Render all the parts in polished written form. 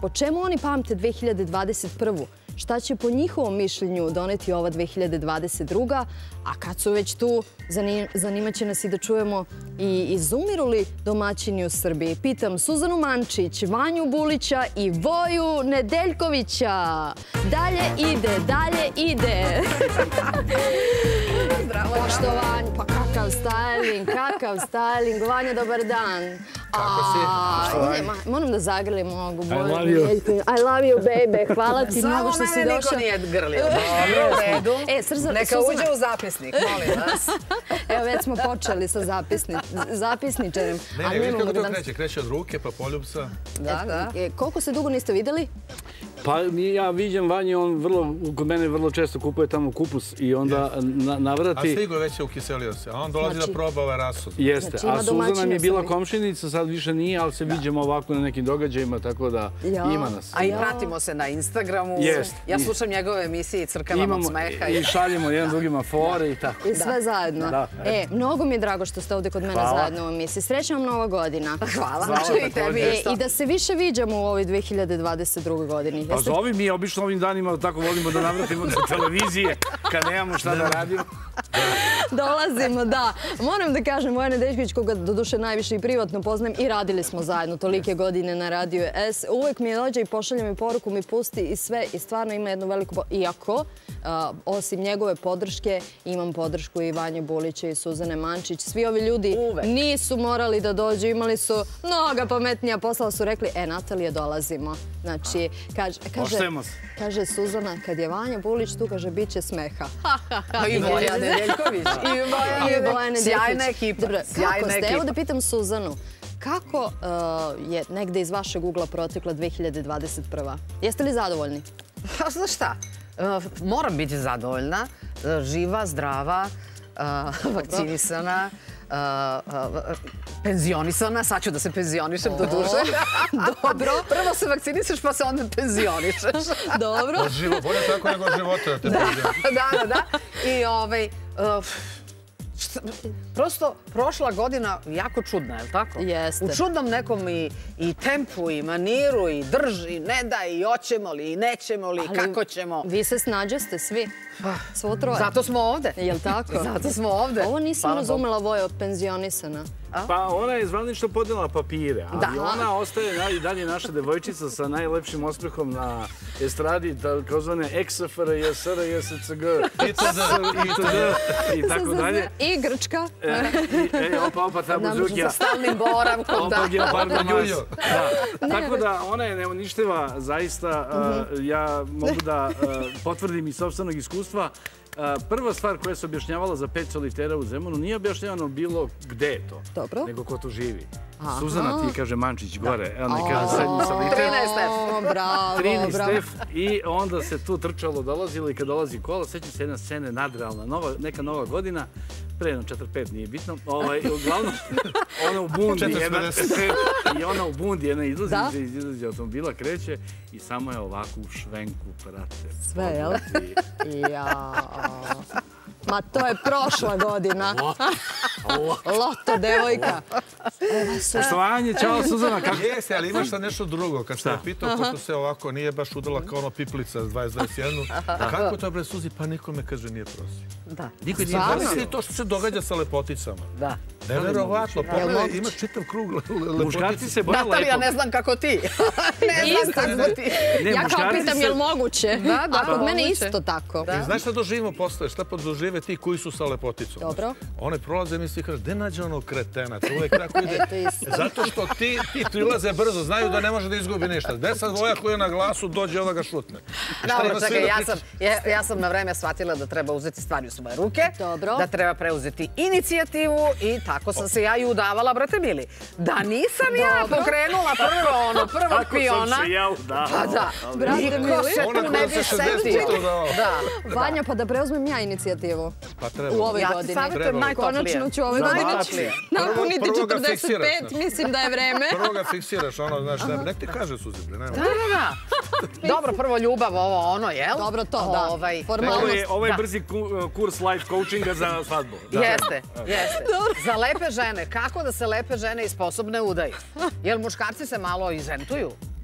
po čemu oni pamte 2021. Šta će po njihovom mišljenju doneti ova 2022. A kad su već tu, zanimaće nas i da čujemo i izumiru li domaćini u Srbiji. Pitam Suzanu Mančić, Vanju Bulića i Voju Nedeljkovića. Dalje ide. Poštovanje, pa kakav styling. Vanja, dobar dan. Kako si? Moram da zagrlim mogu. I love you. I love you, baby. Hvala ti mnogo što si došao. Samo mene niko nije grlio. Dobro, u redu. Neka uđe u zapisnik, molim vas. Evo, već smo počeli sa zapisničarem. Ne, vidi kako to kreće. Kreće od ruke, pa poljubca. Da. Koliko se dugo niste videli? Pa ja viđam Vanju, on kod mene vrlo često kupuje tamo kupus i onda navrati. A stigo je već ukiselio se, a on dolazi da proba ovaj rasu. Jeste, a Suzana mi je bila komšinica, sad više nije, ali se viđamo ovako na nekim događajima, tako da ima nas. A i pratimo se na Instagramu. Ja slušam njegove emisije i crkavam od smeha. I šaljemo jedan drugima fore i tako. I sve zajedno. Mnogo mi je drago što ste ovdje kod mene zajedno u emisiji. Srećna vam Nova godina. Hvala. I da se više viđamo u ovoj 2022. godini. Pa zovi mi obično ovim danima tako volimo da navratimo do televizije kad nemamo šta da radimo. Dolazimo, da. Moram da kažem, Voja Nedeljković, koga doduše najviše i privatno poznajem, i radili smo zajedno tolike godine na Radiju S. Uvek mi dođe i pošalja mi poruku, mi pusti i sve i stvarno ima jednu veliku... Iako, osim njegove podrške, imam podršku i Vanje Bulića i Suzane Mančić. Svi ovi ljudi nisu morali da dođu, imali su mnoga pametnija posla, su rekli, Natalija, dolazimo. Znači, kaže Suzana, kad je Vanja Bulić tu, kaže, bit će smeha. I Voja Nedeljković. Sjajna ekipa. Kako ste? Evo da pitam Suzanu, kako je negde iz vašeg ugla protekla 2021. Jeste li zadovoljni? Znaš šta, moram biti zadovoljna. Živa, zdrava, vakcinisana, penzionisana. Sad ću da se penzionišem do duše. Dobro. Prvo se vakcinišeš pa se onda penzionišeš. Dobro. Bolje tako nego života da te penzioniš. Da. I prosto prošla godina jako čudna, je li tako? Jeste. U čudnom nekom i tempu, i maniru, i drži, ne da, i hoćemo li, i nećemo li, kako ćemo. Vi se snađaste svi. Svo troje. Zato smo ovde. Jel' tako? Zato smo ovde. Ovo nisam razumela, Vojo, penzionisana. Pa ona je zvanično podnela papire, ali ona ostaje i dalje naša devojčica sa najlepšim osmehom na estradi, takozvane XFR, JSR, JSCG, i tako dalje. I Grčka. Opa, ta buzukija. Sa stalnim boravkom, da. Tako da ona je neuništiva, zaista. Ja mogu da potvrdim iz sopstvenog iskustva. Prva stvar koja se objašnjavala za 5 solitera u Zemunu nije objašnjavano bilo gde je to, nego ko tu živi. Suzana ti kaže Mančić gore, evo ne kaže srednji soliter. 13 F. Bravo. 13 F i onda se tu trčalo, dolazilo i kad dolazi kola, sećam se jedna scena nadrealna, neka nova godina, pre 4-5 nije bitno, uglavnom ona u bundi jedna izlazi automobila, kreće i samo je ovako u švenku prate. Sve, jel? Ma to je prošla godina. Loto, devojka. Poštovanje, čao Suzana. Jeste, ali imaš sad nešto drugo. Kad se pitao, pošto se ovako nije baš udala kao ono piplica 20-21, kako to bre Suzi? Pa niko me kaže nije prosio. Da. Zamisli to što se događa sa lepoticama. Da. Neverovatno, pogledaj, imaš čitav krug lepotica. Muškarci se boja lepo. Natalija, ne znam kako ti. Ne znam kako ti. Ja kao pitam, je li moguće? A kod mene isto tako. Znaš šta doživimo posle? Šta dožive ti koji su sa lepoticom? Dobro. One prolaze mi svi kaže, gde nađe onog kretena? To uvek tako ide. Zato što ti prilaze brzo, znaju da ne može da izgubi ništa. Gde sad Voja koji je na glasu, dođe onda ga šutne. Dobro, čekaj, ja sam na vreme shvatila da treba uzeti stvari u svoje ruke, da treba preuzeti inicijativu i tako sam se ja i udavala, brate mili. Da nisam ja pokrenula prvog piona. Kako sam se ja udala. Pa da, niko se tu ne bi setio. Vanja, pa da preuzmem ja inicijativu u ovoj godini. Ja ti savjetujem najtoplije. Konačno ću ove godine napuniti 45, mislim da je vreme. Prvo ga fiksiraš, ono, znaš, nek ti kaže Suzi. Da. Dobro, prvo ljubav, ovo ono, jel? Dobro, to, da. Formalnost. Ovo je brzi kurs life coachinga za svadbu. Jeste. Za lepe žene, kako da se lepe žene i sposobne udaju? Jel muškarci se malo izentuju?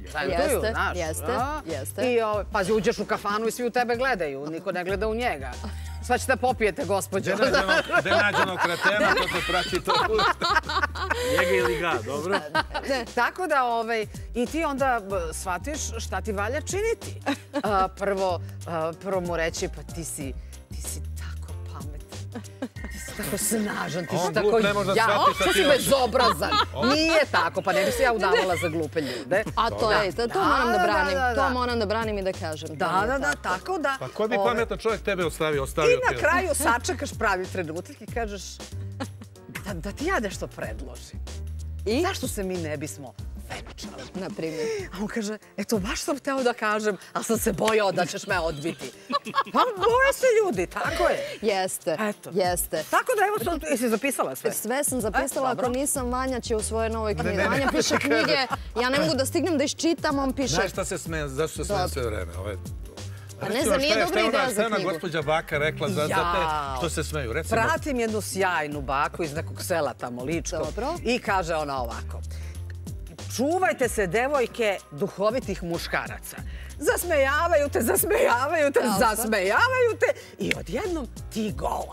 Zajentuju, znaš. Jeste. I pazi, uđeš u kafanu i svi u tebe gledaju. Niko ne gleda u njega. Sva ćete popijete, gospođo. Gde nađeno kretena, to te prati to. Njega ili ga, dobro? Tako da, i ti onda shvatiš šta ti valja činiti. Prvo mu reći, pa ti si tako pametan. Ti si tako snažan, ti si tako što si bezobrazan. Nije tako, pa ne bi se ja udavala za glupe ljude. A to moram da branim. To moram da branim i da kažem. Da, tako da. Pa ko bi pametan čovjek tebe ostavio? I na kraju sačekaš pravi trenutak i kažeš da ti ja nešto predložim. Zašto se mi ne bismo venčali? Na primjer. A on kaže, eto, baš sam hteo da kažem, ali sam se bojao da ćeš me odbiti. Pa boje se ljudi, tako je. Jeste. Tako da, evo, jesi zapisala sve? Sve sam zapisala, ako nisam, Vanja će u svojoj novoj knjigi. Vanja piše knjige, ja ne mogu da stignem da iščitam, on piše... Znaš šta se smeje, zašto se smeje sve vreme? A ne znam, nije dobra ideja za knjigu. Šta je ona gospođa Baka rekla za te što se smeju? Pratim jednu sjajnu baku iz nekog sela tamo, Ličkog. I kaže ona ovako. Čuvajte se, devojke, duhovitih muškaraca. Zasmejavaju te i odjednom ti gola.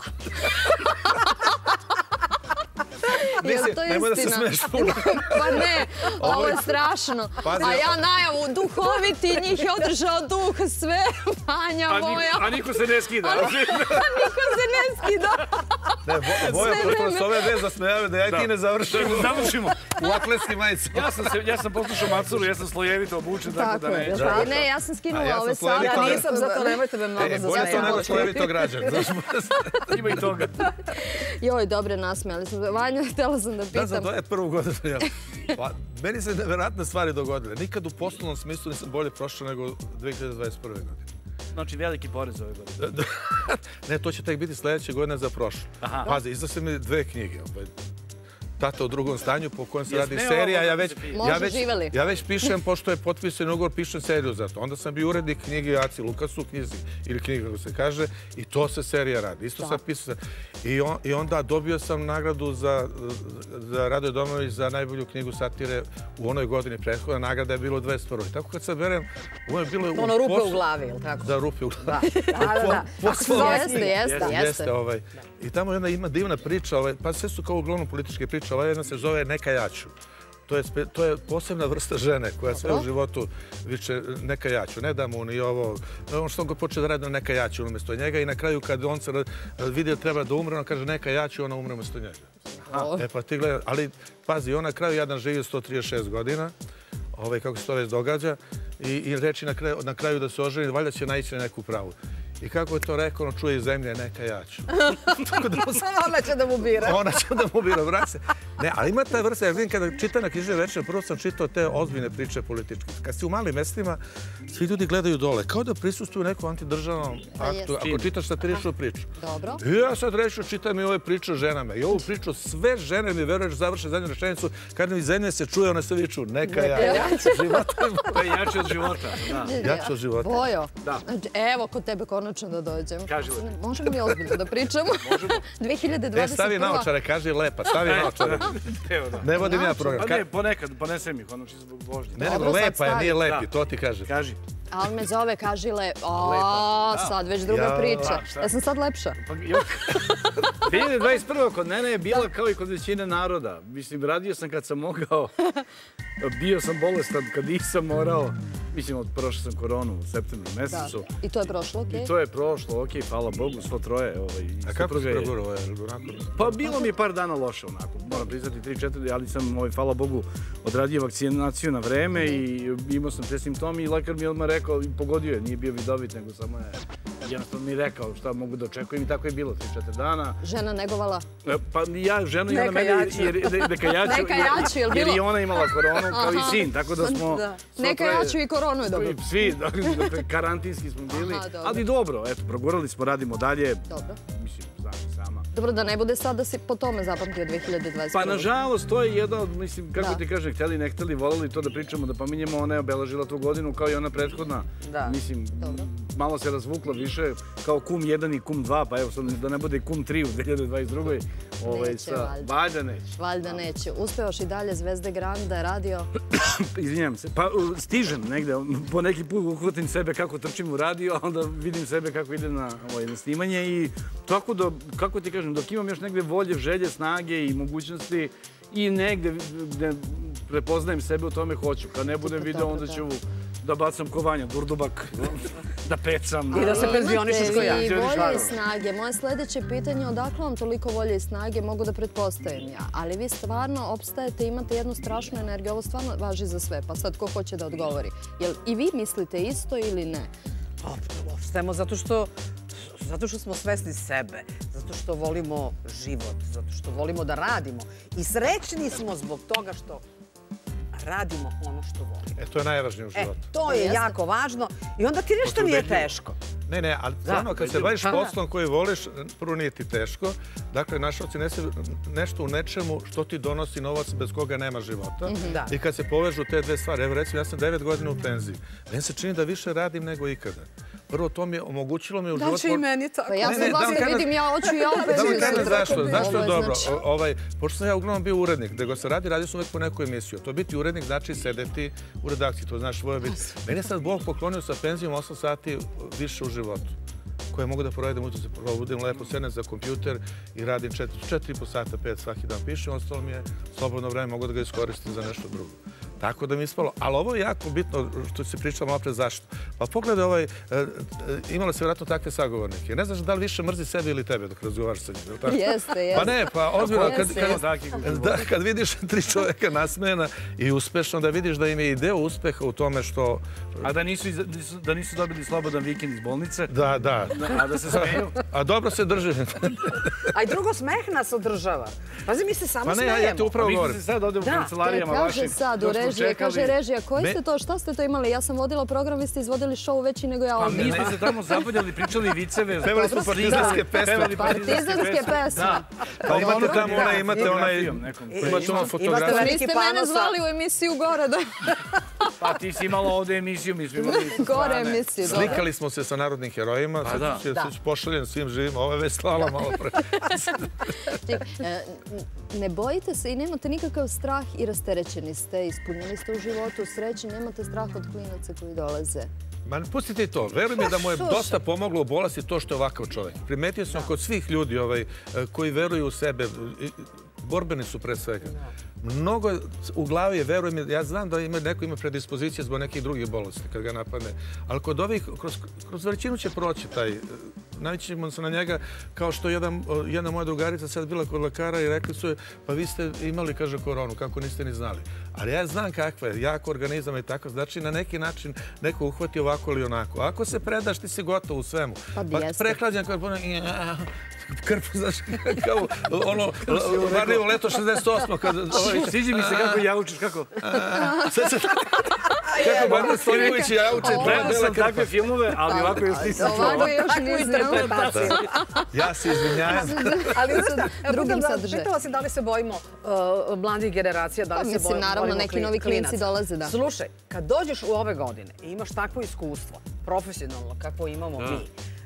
Nemoj da se smiješ puno. Pa ne, ovo je strašno. A ja najavu, duhoviti, njih je održao duh, sve, Vanja moja. A niko se ne skida. Niko se ne skida. Voja, pošto se ove dve zasmejavaju, da ja i ti ne završimo. U atletski majicu. Ja sam poslušao Macuru, ja sam slojevito obučen, tako da neću. Ne, ja sam skinula ove sad. Ja nisam, zato nemojte me mnogo zasmejavati. Bolje to nego slojevito građan. Ima i toga. Joj, dobre, nasmijali smo. Vanja, htjela sam da pitam. Da, za 21. godinu. Meni se nevjerojatne stvari dogodile. Nikad u poslovnom smislu nisam bolje prošao nego 2021. godine. Znači veliki porez ove godine. Ne, to će tek biti sljedeće godine za prošlo. Pazi, izdao sam mi 2 knjige. Tata u drugom stanju po kojem se radi serija. Ja već pišem, pošto je potpisan ugovor, pišem seriju za to. Onda sam bio urednik knjige Aci Lukasu, knjizi, ili knjiga kako se kaže, i to se serija radi. Isto sam pisao. I onda dobio sam nagradu za Radoje Domović za najbolju knjigu satire u onoj godini prethodna. Nagrada je bilo 21. I tako kad sad berem, ovo je bilo... Ono rupe u glavi, ili tako? Da, rupe u glavi. Jeste. I tamo ima divna priča, pa sve su kao uglavnom političke priče, ova jedna se zove Neka ja ću. To je posebna vrsta žene koja sve u životu viče neka ja ću, ne da mu ni ovo, on što god počne da radi neka ja ću umjesto njega i na kraju kad on se vidi da treba da umre, on kaže neka ja ću, ona umre umjesto njega. E pa ti gledaj, ali pazi, on na kraju jadan živi 136 godina, kako se to već događa, i reči na kraju da se oženi, valjda će naići na neku pravu. I kako je to rekao, ono čuje iz zemlje, neka ja ću. Ona će da mu bira. Ona će da mu bira, vrati. Ne, ali ima ta vrsta, ja vidim kada čitam na književnoj večeri, prvo sam čitao te ozbiljne priče političke. Kad si u malim mestima, svi ljudi gledaju dole, kao da prisustuju nekom antidržavnom aktu, ako čitaš satiričnu priču. Dobro. I ja sad reću, čitam i ove priče o ženama. I ovu priču sve žene mi veruješ završe zadnju rečenicu, kad mi iz zemlje se čuje, one se viču, neka ja. To je jače od života. Jače od života. Bojo, evo kod tebe konačno da dođem. Kaži lepo. Možemo li ozbiljno da pričamo? Možemo. 2021. Stavi naočare, kaži lepa, stavi naočare. Ne vodim ja program. Pa ne, ponekad, ponesem ih, ono čisto zbog vožnje. Ne, nego lepa je, nije lepi, to ti kaže. Kaži. Ali me zove, kaži lepa. Sad već druga priča. Ja sam sad lepša. 2021. kod mene je bila kao i kod većine naroda. Mislim, radio sam kad sam mogao. Bio sam bolestan kad nisam morao. Mislim, prošao sam koronu u septembru mesecu. I to je prošlo, okej? I to je prošlo, okej, hvala Bogu, svo troje. A kako si pregurao? Pa bilo mi je par dana loše onako. Moram priznati 3-4, ali sam, hvala Bogu, odradio vakcinaciju na vreme i imao sam te simptomi i lekar mi je odmah rekao, i pogodio je, nije bio vidovit, nego samo je jednostavno mi rekao šta mogu da očekujem i tako je bilo 3-4 dana. Žena negovala? Pa ja, žena i ona mene, neka jaču, jer i ona imala koronu kao i sin, tako da smo... Neka jaču i koronu je dobro. Svi, karantinski smo bili, ali dobro, eto, progurali smo, radimo dalje. Dobro. Mislim, znaš sama. Dobro, da ne bude sad da si po tome zapamtio 2021. Pa, nažalost, to je jedna od, mislim, kako ti kažem, hteli, ne hteli, voleli to da pričamo, da pominjemo, ona je obeležila tu godinu kao i ona prethodna. Mislim, malo se razvukla više kao kum 1 i kum 2, pa evo sad da ne bude i kum 3 u 2022. Neće, valjda neće. Valjda neće. Uspevaš i dalje Zvezde Granda, radio? Izvinjam se. Pa stižem negde, po neki put uhvatim sebe kako trčim u radio, a onda vidim sebe kako idem na snimanje i tako da, kako ti kažem, dok imam još negde volje, želje, snage i mogućnosti i negde gde prepoznajem sebe u tome hoću. Kad ne budem video, onda ću da bacam kovanja, durdubak, da pecam. I da se penzionišeš ko ja. I volje i snage. Moje sljedeće pitanje, odakle vam toliko volje i snage, mogu da pretpostavim ja. Ali vi stvarno opstajete, imate jednu strašnu energiju. Ovo stvarno važi za sve, pa sad ko hoće da odgovori. Jel i vi mislite isto ili ne? Opstajemo zato što smo svesni sebe, zato što volimo život, zato što volimo da radimo. I srećni smo zbog toga što radimo ono što volimo. To je najvažnije u životu. To je jako važno i onda ti nešto nije teško. Ne, ali stvarno kad se baviš poslom koji voliš, prvo nije ti teško. Dakle, našao si nešto u nečemu što ti donosi novac bez koga nema života. I kad se povežu te dve stvari, evo recimo, ja sam 9 godina u penziji. Meni se čini da više radim nego ikada. Prvo, to mi je omogućilo mi u životu... Znači i meni tako. Ja sam vas da vidim, ja hoću i ja u penziju. Zašto je dobro? Pošto sam ja uglavnom bio urednik, gde go se radio sam uvek po neku emisiju. To biti urednik znači sedeti u redakciji, to znaš svoje biti. Meni je sad Bog poklonio sa penzijom 8 sati više u životu, koje mogu da provedem, ujutro se probudim, lepo sednem za kompjuter i radim 4,5 sata, 5 svaki dan pišem, ostalo mi je slobodno vreme, mogu da ga iskoristim za nešto drugo. Tako da mi je ispalo. Ali ovo je jako bitno što si pričala malo pre zašto. Pa pogledaj, imala se vjerojatno takve sagovornike. Ne znaš da li više mrzi sebe ili tebe dok razgovaraš sa njim. Jeste. Pa ne, pa ozbiljno, kad vidiš 3 čoveka nasmejana i uspešno, da vidiš da im je ideo uspeha u tome što... A da nisu dobili slobodan vikend iz bolnice. Da. A da se smeju. A dobro se drži. A i drugo, smeh nas održava. Pazi, mi se samo smejemo. Pa ne, ja ti upravo govorim. Mi se sad ovdje u kancelarijama vašim. Kaže sad u režije, kaže režija, koji ste to, šta ste to imali? Ja sam vodila program, vi ste izvodili šou veći nego ja ovdje. Pa mi smo se tamo zapadjali, pričali viceve. Pevali smo partizanske pesme. Partizanske pesme. Pa imate tamo imate onaj fotografiju. Niste mene zvali u emisiju gore. Pa ti si imala ovdje emisiju, mi smo imali gore emisiju. Slikali smo se sa narodnim herojima, sad ću pošaljen svim živima, ovo je već slala malo pre. Ne bojite se i nemate nikakav strah i rasterećeni ste, ispunjeni ste u životu, sreći, nemate strah od klinaca koji dolaze. Pustite i to. Verujem je da mu je dosta pomoglo u bolesti to što je ovakav čovjek. Primetio sam kod svih ljudi koji veruju u sebe, borbeni su pre svega. Mnogo u glavi je, verujem, ja znam da neko ima predispozicije zbog nekih drugih bolesti kad ga napadne, ali kod ovih, kroz većinu će proći taj, navićemo se na njega, kao što jedna moja drugarica sad bila kod lekara i rekli su je, pa vi ste imali, kaže, koronu, kako niste ni znali. Ali ja znam kakva je, jak organizam i tako, znači na neki način neko uhvati ovako ili onako. Ako se predaš, ti si gotov u svemu. Pa prehlađan kao krpu, znaš, kao ono, varljivo leto 68. kad... Sviđi mi se kako jaučiš, kako... Kako Banda Stojković jauče. Gledao sam takve filmove, ali ovako još nisam čuo. Ovako još nisam. Ja se izvinjavam. Ali drugim sadržajem. Pitala si da li se bojimo mladih generacija, da li se bojimo klinaca. Naravno, neki novi klinci dolaze, da. Slušaj, kad dođeš u ove godine i imaš takvo iskustvo, profesionalno, kako imamo mi,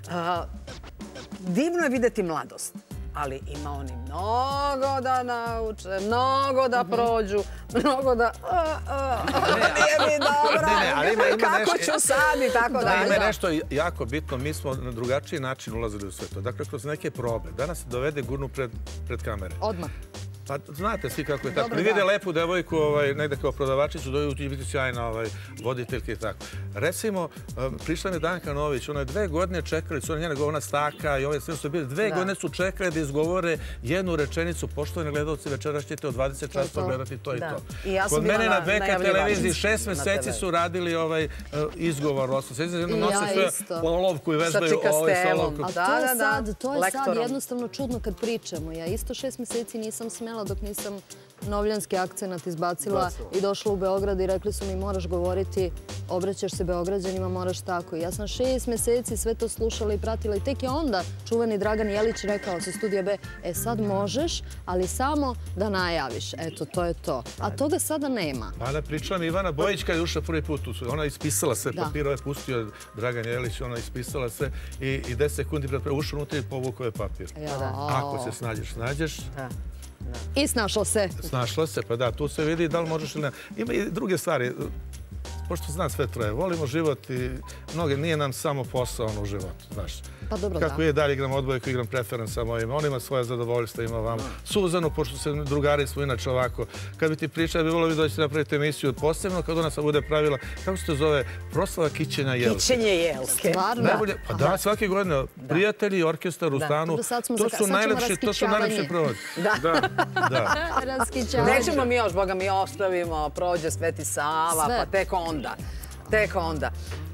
divno je videti mladost, ali ima oni mnogo da nauče, mnogo da prođu, mnogo da... Nije mi dobro, kako ću sad i tako dalje. Ima nešto jako bitno, mi smo na drugačiji način ulazili u sve to. Dakle, kroz neke probe. Danas se dovede gurnu pred kamere. Odmah. Pa znate svi kako je tako. Kad vide lepu devojku negde kao prodavačicu, dođu ti biti sjajna voditeljka i tako. Recimo, prišla mi Danka Nović, ona je 2 godine čekali, su njena govorna staka i ove sve su bili, 2 godine su čekali da izgovore jednu rečenicu, poštovani gledalci, večeras ćete od 20 časova gledati to i to. Kod mene na BK televiziji 6 meseci su radili izgovor, 8 meseci, nose sve olovku i vežbaju sa olovkom. To je sad jednostavno čudno kad pričamo. Ja isto 6 meseci nisam smela dok nisam novljanski akcenat izbacila i došla u Beograd i rekli su mi moraš govoriti, obraćaš se Beograđanima, moraš tako. Ja sam 6 meseci sve to slušala i pratila i tek je onda čuveni Dragan Jelić rekao sa Studija B, sad možeš, ali samo da najaviš. Eto, to je to. A toga sada nema. Pa da pričam Ivana Bojić kad je ušla prvi put, ona ispisala sve papirove, pustio Dragan Jelić, ona ispisala sve i 10 sekundi pred ušla unutra i povukao je papir. Ako se snađeš. I snašla se. Snašla se, pa da, tu se vidi da li možeš ili ne. Ima i druge stvari. Pošto znam sve troje, volimo život i mnoge, nije nam samo posao u životu, znaš. Pa dobro, da. Kako je dalje igram odbojku, igram preferensa sa mojim, on ima svoje zadovoljstvo, ima vam. Suzanu, pošto se drugari smo inače ovako, kad bi ti pričali, bi volio vi doći napraviti emisiju, posebno kad ona se bude pravila, kako se to zove, proslava kićenja Jelke. Kićenje Jelke. Stvarno? Pa da, svake godine, prijatelji, orkestar u stanu, to su najlepši provod. Da. Nećemo mi još, Boga mi ostavimo, prođe Sveti Sava, pa tek onda.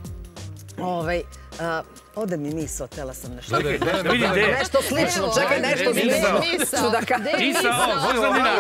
Ode mi misao, htjela sam nešto. Nešto slično, čekaj, nešto slično. Misao, Zuzanina.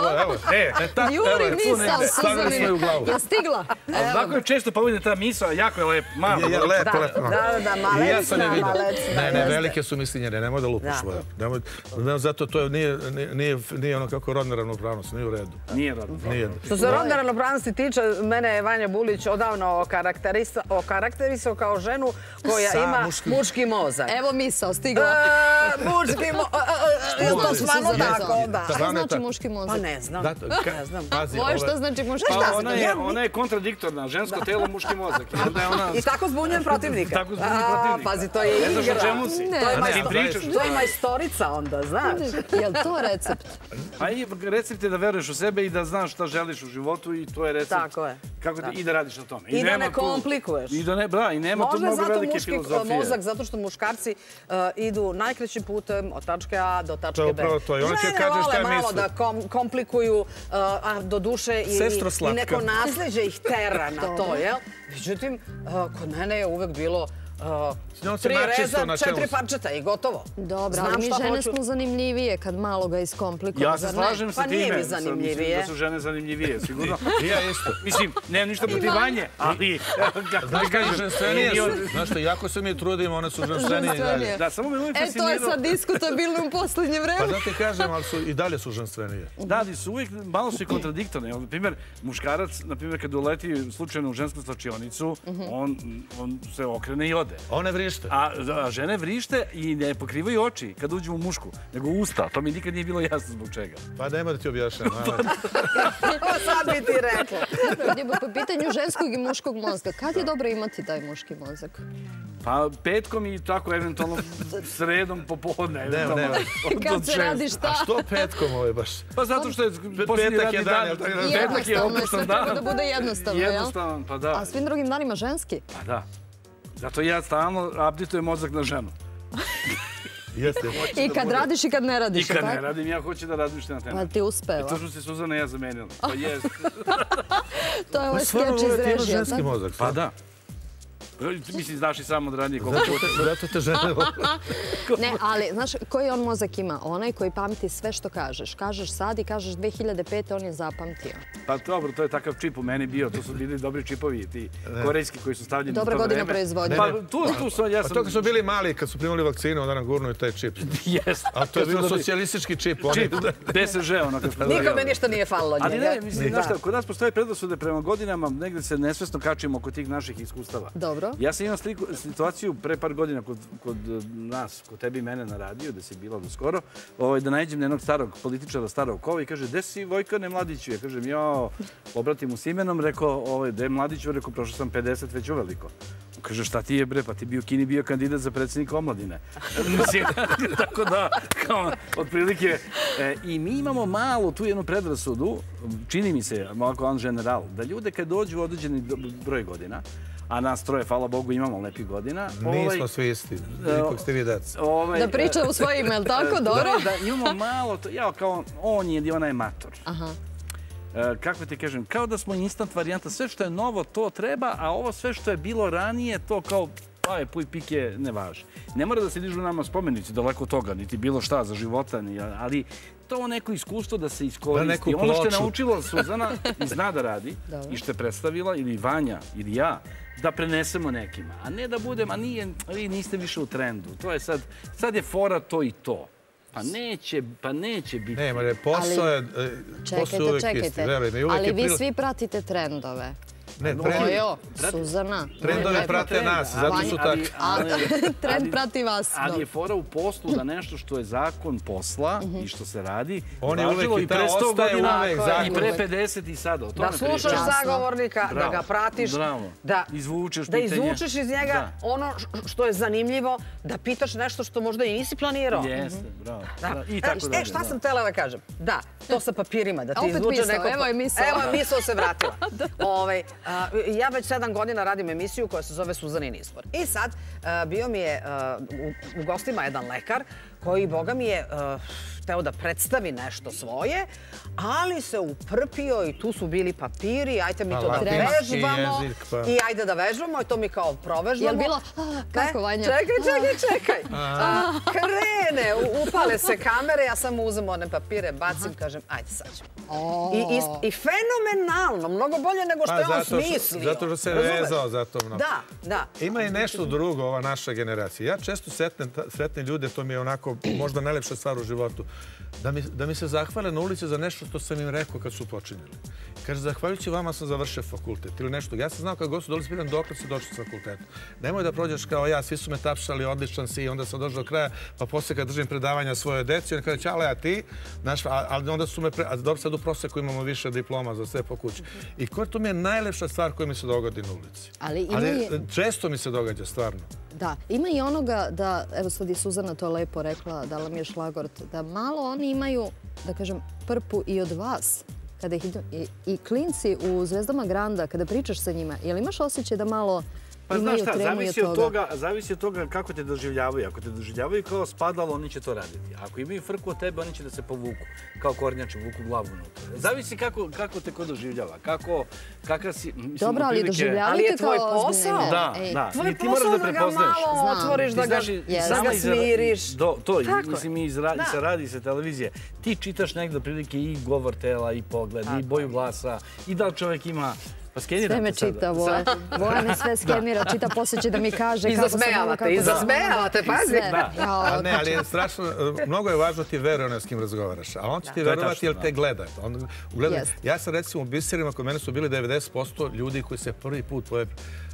Juri misao, Suzanina. Je stigla? Ovako je često pa uvijek ta misao, jako je lep. Je lepo. Da, malecna. Ne, velike su mislinjene, nemoj da lupiš. Zato to nije ono kako rodna ravnopravnost, nije u redu. Nije rodna. Što se rodne ravnopravnosti tiče, mene je Vanja Bulić odavno okarakterisao kao ženu koja ima muški mozak. Evo misao, stigla. Muški mozak. Je to stvarno tako? Šta znači muški mozak? Pa ne znam. Voje šta znači muški mozak? Ona je kontradiktorna. Žensko telo, muški mozak. I tako zbunjujem protivnika. Pazi, to je igra. Ne znaš o čemu si. To je majstorica onda, znaš. Je li to recept? A recept je da veruješ u sebe i da znaš šta želiš u životu i to je recept. Tako je. I da radiš na tome. I da ne komplikuješ. I nema tu mnogo velike filozofije. Mozak, zato što muškarci idu najkraćim putem od tačke A do tačke B. Žene vole malo da komplikuju, a do duše i neko nasljeđe ih tera na to, jel? Međutim, kod mene je uvek bilo 3 reza, 4 parčeta i gotovo. Dobro, ali mi žene smo zanimljivije kad malo ga iskomplikuju. Ja se slažem sa time. Pa nije mi zanimljivije. Da su žene zanimljivije, sigurno. I ja isto. Mislim, nemam ništa protiv Vanje, ali... Znaš kada je ženstvenije? Znaš što, jako se mi trudimo, one su ženstvenije i dalje. Da, samo me uvijek fasciniralo... To je sad diskutabilno u posljednje vreme. Pa da ti kažem, ali i dalje su ženstvenije. Da, ali su uvijek malo su i kontradiktorne. Na primjer, muškarac, na primjer, kad uleti slučajno u žensku slačionicu, on se okrene i ode. One vrište. A žene vrište i ne pokrivaju oči kad uđu u mušku, nego usta. To mi nikad nije bilo jasno zbog čega. Pa nema da ti objašnjam. Sad bi ti rekla. Po pitanju ženskog i muškog mozga, kad je dobro imati taj muški mozak? Pa petkom i tako eventualno sredom popodne. Ne. Kad se radi šta? A što petkom ovo je baš? Pa zato što je posljednji radni dan. Petak je opuštan dan. Treba da bude jednostavno, jel? Jednostavan, pa da. A svim drugim danima ženski? Pa da. Zato ja stalno upditujem mozak na ženu. I kad radiš i kad ne radiš. I kad ne radim, ja hoću da radim što na temu. Pa ti uspeva. To smo se Suzana i ja zamenili. Pa jest. To je ovaj skeč iz režija. Ženski mozak. Pa da. Mislim, znaš i samo da radi koliko puta. Zato te žene vole. Ne, ali, znaš, koji on mozak ima? Onaj koji pamti sve što kažeš. Kažeš sad i kažeš 2005. on je zapamtio. Pa dobro, to je takav čip u meni bio. To su bili dobri čipovi, ti korejski koji su stavljeni u to vreme. Dobra godina proizvodnje. Pa tu sam, ja sam... A to kad su bili mali, kad su primali vakcinu, onda nam gurnuju taj čip. Jest. A to je bilo socijalistički čip. Čip, BSŽ, onako. Nikome ništa nije falilo njega. Ali ne, mislim, znaš šta, kod nas postoje predrasude prema godinama, negde se nesvesno kačimo oko tih naših iskustava. Dobro. Ja sam imao situaciju pre par godina kod nas, kod tebi i mene na radiju, da si bila do skoro, da nađem jednog starog političara, starog kova i kaže, gde si Vojkane Mladiću? Ja kažem, obratim mu s imenom, rekao, gde je Mladiću? Rekao, prošao sam 50 već uveliko. Kaže, šta ti je bre, pa ti bi u Kini bio kandidat za predsjednika omladine. Tako da, kao, otprilike. I mi imamo malo tu jednu predrasudu, čini mi se, malo en general, da ljude kad dođu u određeni broj godina, a nas troje, hvala Bogu, imamo lepih godina. Nismo svi isti, nikog ste vi dec. Da priča u svoje ime, ali tako, dobro? Da imamo malo, kao on je i ona je mator. Kako ti kažem, kao da smo instant varijanta, sve što je novo to treba, a ovo sve što je bilo ranije to kao puj pike ne važi. Ne mora da se dižu nama spomenici daleko od toga, niti bilo šta za života, ali to neko iskustvo da se iskoristi. Ono što je naučila Suzana i zna da radi i što je predstavila, ili Vanja, ili ja, da prenesemo nekima, a ne da budem, a vi niste više u trendu. To je sad je fora to i to. Pa neće biti. Ne, posao je uvijek isti. Ali vi svi pratite trendove. Ne, Suzana. Trendovi prate nas, zato su takvi. Trend prati vas. Ali je fora u poslu da nešto što je zakon posla i što se radi, on je uvijek i pre 100 godina i pre 50 i sada. Da slušaš zagovornika, da ga pratiš, da izvučeš iz njega ono što je zanimljivo, da pitaš nešto što možda i nisi planirao. Jeste, bravo. Šta sam htjela da kažem? Da, to sa papirima, da ti izvuče neko... Evo je misao. Evo je misao se vratila. Ja već 7 godina radim emisiju koja se zove Suzanin izbor. I sad bio mi je u gostima jedan lekar koji, boga mi je, hteo da predstavi nešto svoje, ali se uprpio i tu su bili papiri, ajde mi to da vežbamo i ajde da vežbamo i to mi kao provežbamo. Je li bilo, kako Vanja? Čekaj. Krene, upale se kamere, ja samo uzem one papire, bacim, kažem, ajde sad ćemo. I fenomenalno, mnogo bolje nego što je on smislio. Zato što se vezao za to mnogo. Da. Ima i nešto drugo, ova naša generacija. Ja često sretnem ljude, to mi je onako možda najlepša stvar u životu, da mi se zahvale na ulici za nešto što sam im rekao kad su počinjeli. Kaže, zahvaljujući vama sam završio fakultet ili nešto. Ja sam znao kad god su doli spiram dok si došli s fakulteta. Nemoj da prođeš kao ja, svi su me tapšali, odličan si i onda sam došao do kraja, pa poslije kad držim predavanja svojoj deci, on kaže, čale, a ti? Ali onda su me, dobro sad u proseku imamo više diploma za sve po kući. I to mi je najlepša stvar koja mi se dogodi na ulici. Ali često mi se događa, stvarno. Da, ima i onoga da, evo sad i Suzana to lepo rekla, dala mi je šlagort, da malo oni imaju, da kažem, prpu i od vas. Kada i klinci u Zvezdama Granda, kada pričaš sa njima, je li imaš osjećaj da malo imaju tremu i od toga? Zavisi od toga kako te doživljavaju. Ako te doživljavaju kao spadalo, oni će to raditi. Ako imaju frku od tebe, oni će da se povuku. Kao kornjači, vuku glavu unutra. Zavisi kako te ko doživljava. Kakav si... Dobro, ali doživljavate kao ozbiljne. Da. Tvoj posao da ga malo otvoriš, da ga smiriš. To, mislim, mi se radi sa televizije. Ti čitaš negdje prilike i govor tela, i pogled, i boju glasa, i da li čovjek ima... Sve me čita, Voja. Voja me sve skenira, čita, poslije će da mi kaže kako sam ovo, kako sam ovo. I zasmejavate, pazi. Ne, ali je strašno, mnogo je važno ti veruje ono s kim razgovaraš. A on će ti verovati jer te gleda. Ja sam recimo u Biserima, kod mene su bili 90% ljudi koji se prvi put pojave.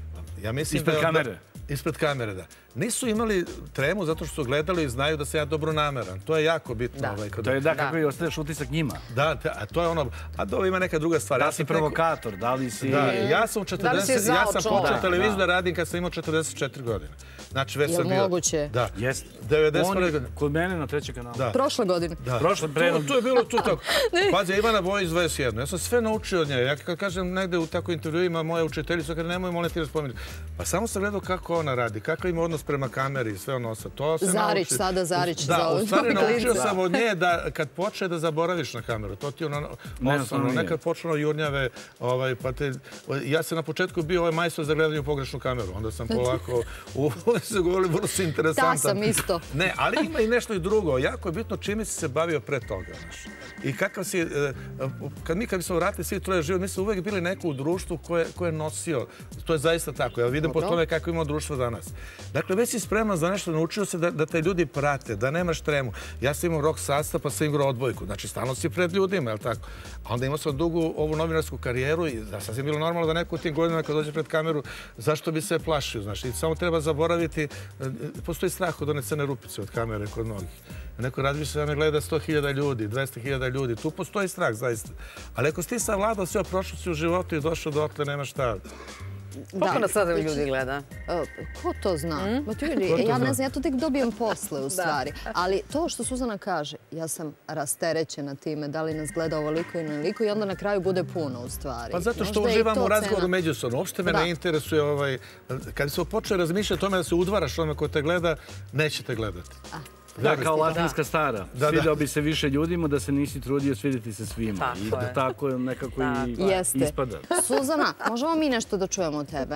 Ispred kamere. Ispred kamere, da. Nisu imali tremu zato što su gledali i znaju da sam ja dobronameran. To je jako bitno. To je da, kako i ostaveš utisak njima. Da, a to je ono... A dobro, ima neka druga stvar. Da si provokator, da li si... Ja sam počeo televiziju da radim kad sam imao 44 godine. Znači, već sam bio... Je li moguće? Da. Jeste. 91. godine. Kod mene na 3. kanalu. Prošle godine. To je bilo tu tako. Pazi, Ivana Bojić 21. Ja sam sve naučio od nje. Ja kad kažem negde u takvoj intervjuima moje učiteljice, kada nemoj molim ti da spomenuti. Pa samo sam gledao kako ona radi, kakav ima odnos prema kameri i sve ono sa to. Zarić, sada Zarić. Da, u stvari naučio sam od nje da kad počne da zaboraviš na kameru, to ti ono osnovno, nekad počne jurnjave, pa te... Ja sam na početku bio ovaj majstor za gledanje u pogrešnu kameru, onda sam polako, uvijek se govorili, vrlo si interesantan. Da, sam isto. Ne, ali ima i nešto i drugo, jako je bitno čime si se bavio pre toga, znaš. I kakav si, kad bi se vratili svi troje život, mi smo uvijek bili neko u društvu koje je nosio, to je zaista tako, ja vidim po tome kako imamo društvo danas. Dakle, već si spreman za nešto, naučio se da te ljudi prate, da nemaš tremu. Ja sam imao rock sastav, pa sam igrao odbojku. Znači, stalno si pred ljudima, je li tako? A onda imao sam dugu ovu novinarsku karijeru i sasvim bilo normalno da neko u tim godinama kad dođe pred kameru, zašto bi se plašio, znaš? I samo treba zaboraviti, postoji strah od one crne rupice od kamere kod mnogih. Neko razmišlja da me gleda 100.000 ljudi, 200.000 ljudi. Tu postoji strah, zaista. Ali ako si ti savladao sve o prošlosti u životu i došao do otle, nema šta. Koliko nas sada ljudi gleda? Ko to zna? Ja ne znam, ja to tek dobijem posle u stvari. Ali to što Suzana kaže, ja sam rasterećena time da li nas gleda ovoliko i onoliko i onda na kraju bude puno u stvari. Pa zato što uživam u razgovoru međusobno. Uopšte me ne interesuje, kad se počne razmišljati o tome da se udvaraš onome ko te gleda, neće te gledati. Da, kao latinska stara. Svidao bi se više ljudima da se nisi trudio svidjeti se svima. I da tako nekako i ispada. Suzana, možemo mi nešto da čujemo od tebe?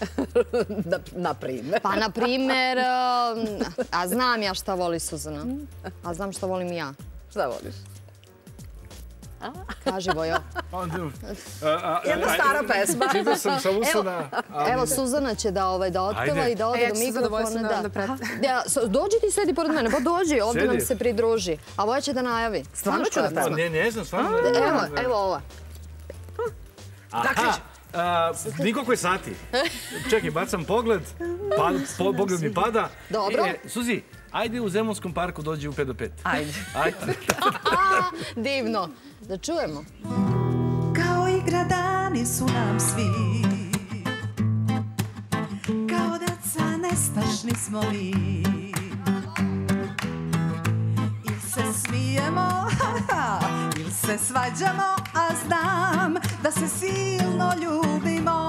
Na primjer. Pa, na primjer, a znam ja šta voli Suzana. A znam šta volim ja. Šta voliš? Kaži, Vojo. Jedna stara pesma. Čitao sam sa Usana. Evo, Suzana će da otpeva i da ode do mikrofona. Dođi ti, sedi pored mene. Pa dođi, ovdje nam se pridruži. A Voja će da najavi. Stvarno ću da peva? Ne znam, stvarno. Evo ova. Aha, nikoliko je sati. Čekaj, bacam pogled, pogled mi pada. Dobro. Suzi, ajde u Zemunskom parku dođi u 5 do 5. Ajde. Divno. Da čujemo. Kao igra dani su nam svi, kao deca nestašni smo mi. Ili se smijemo, ili se svađamo, a znam da se silno ljubimo.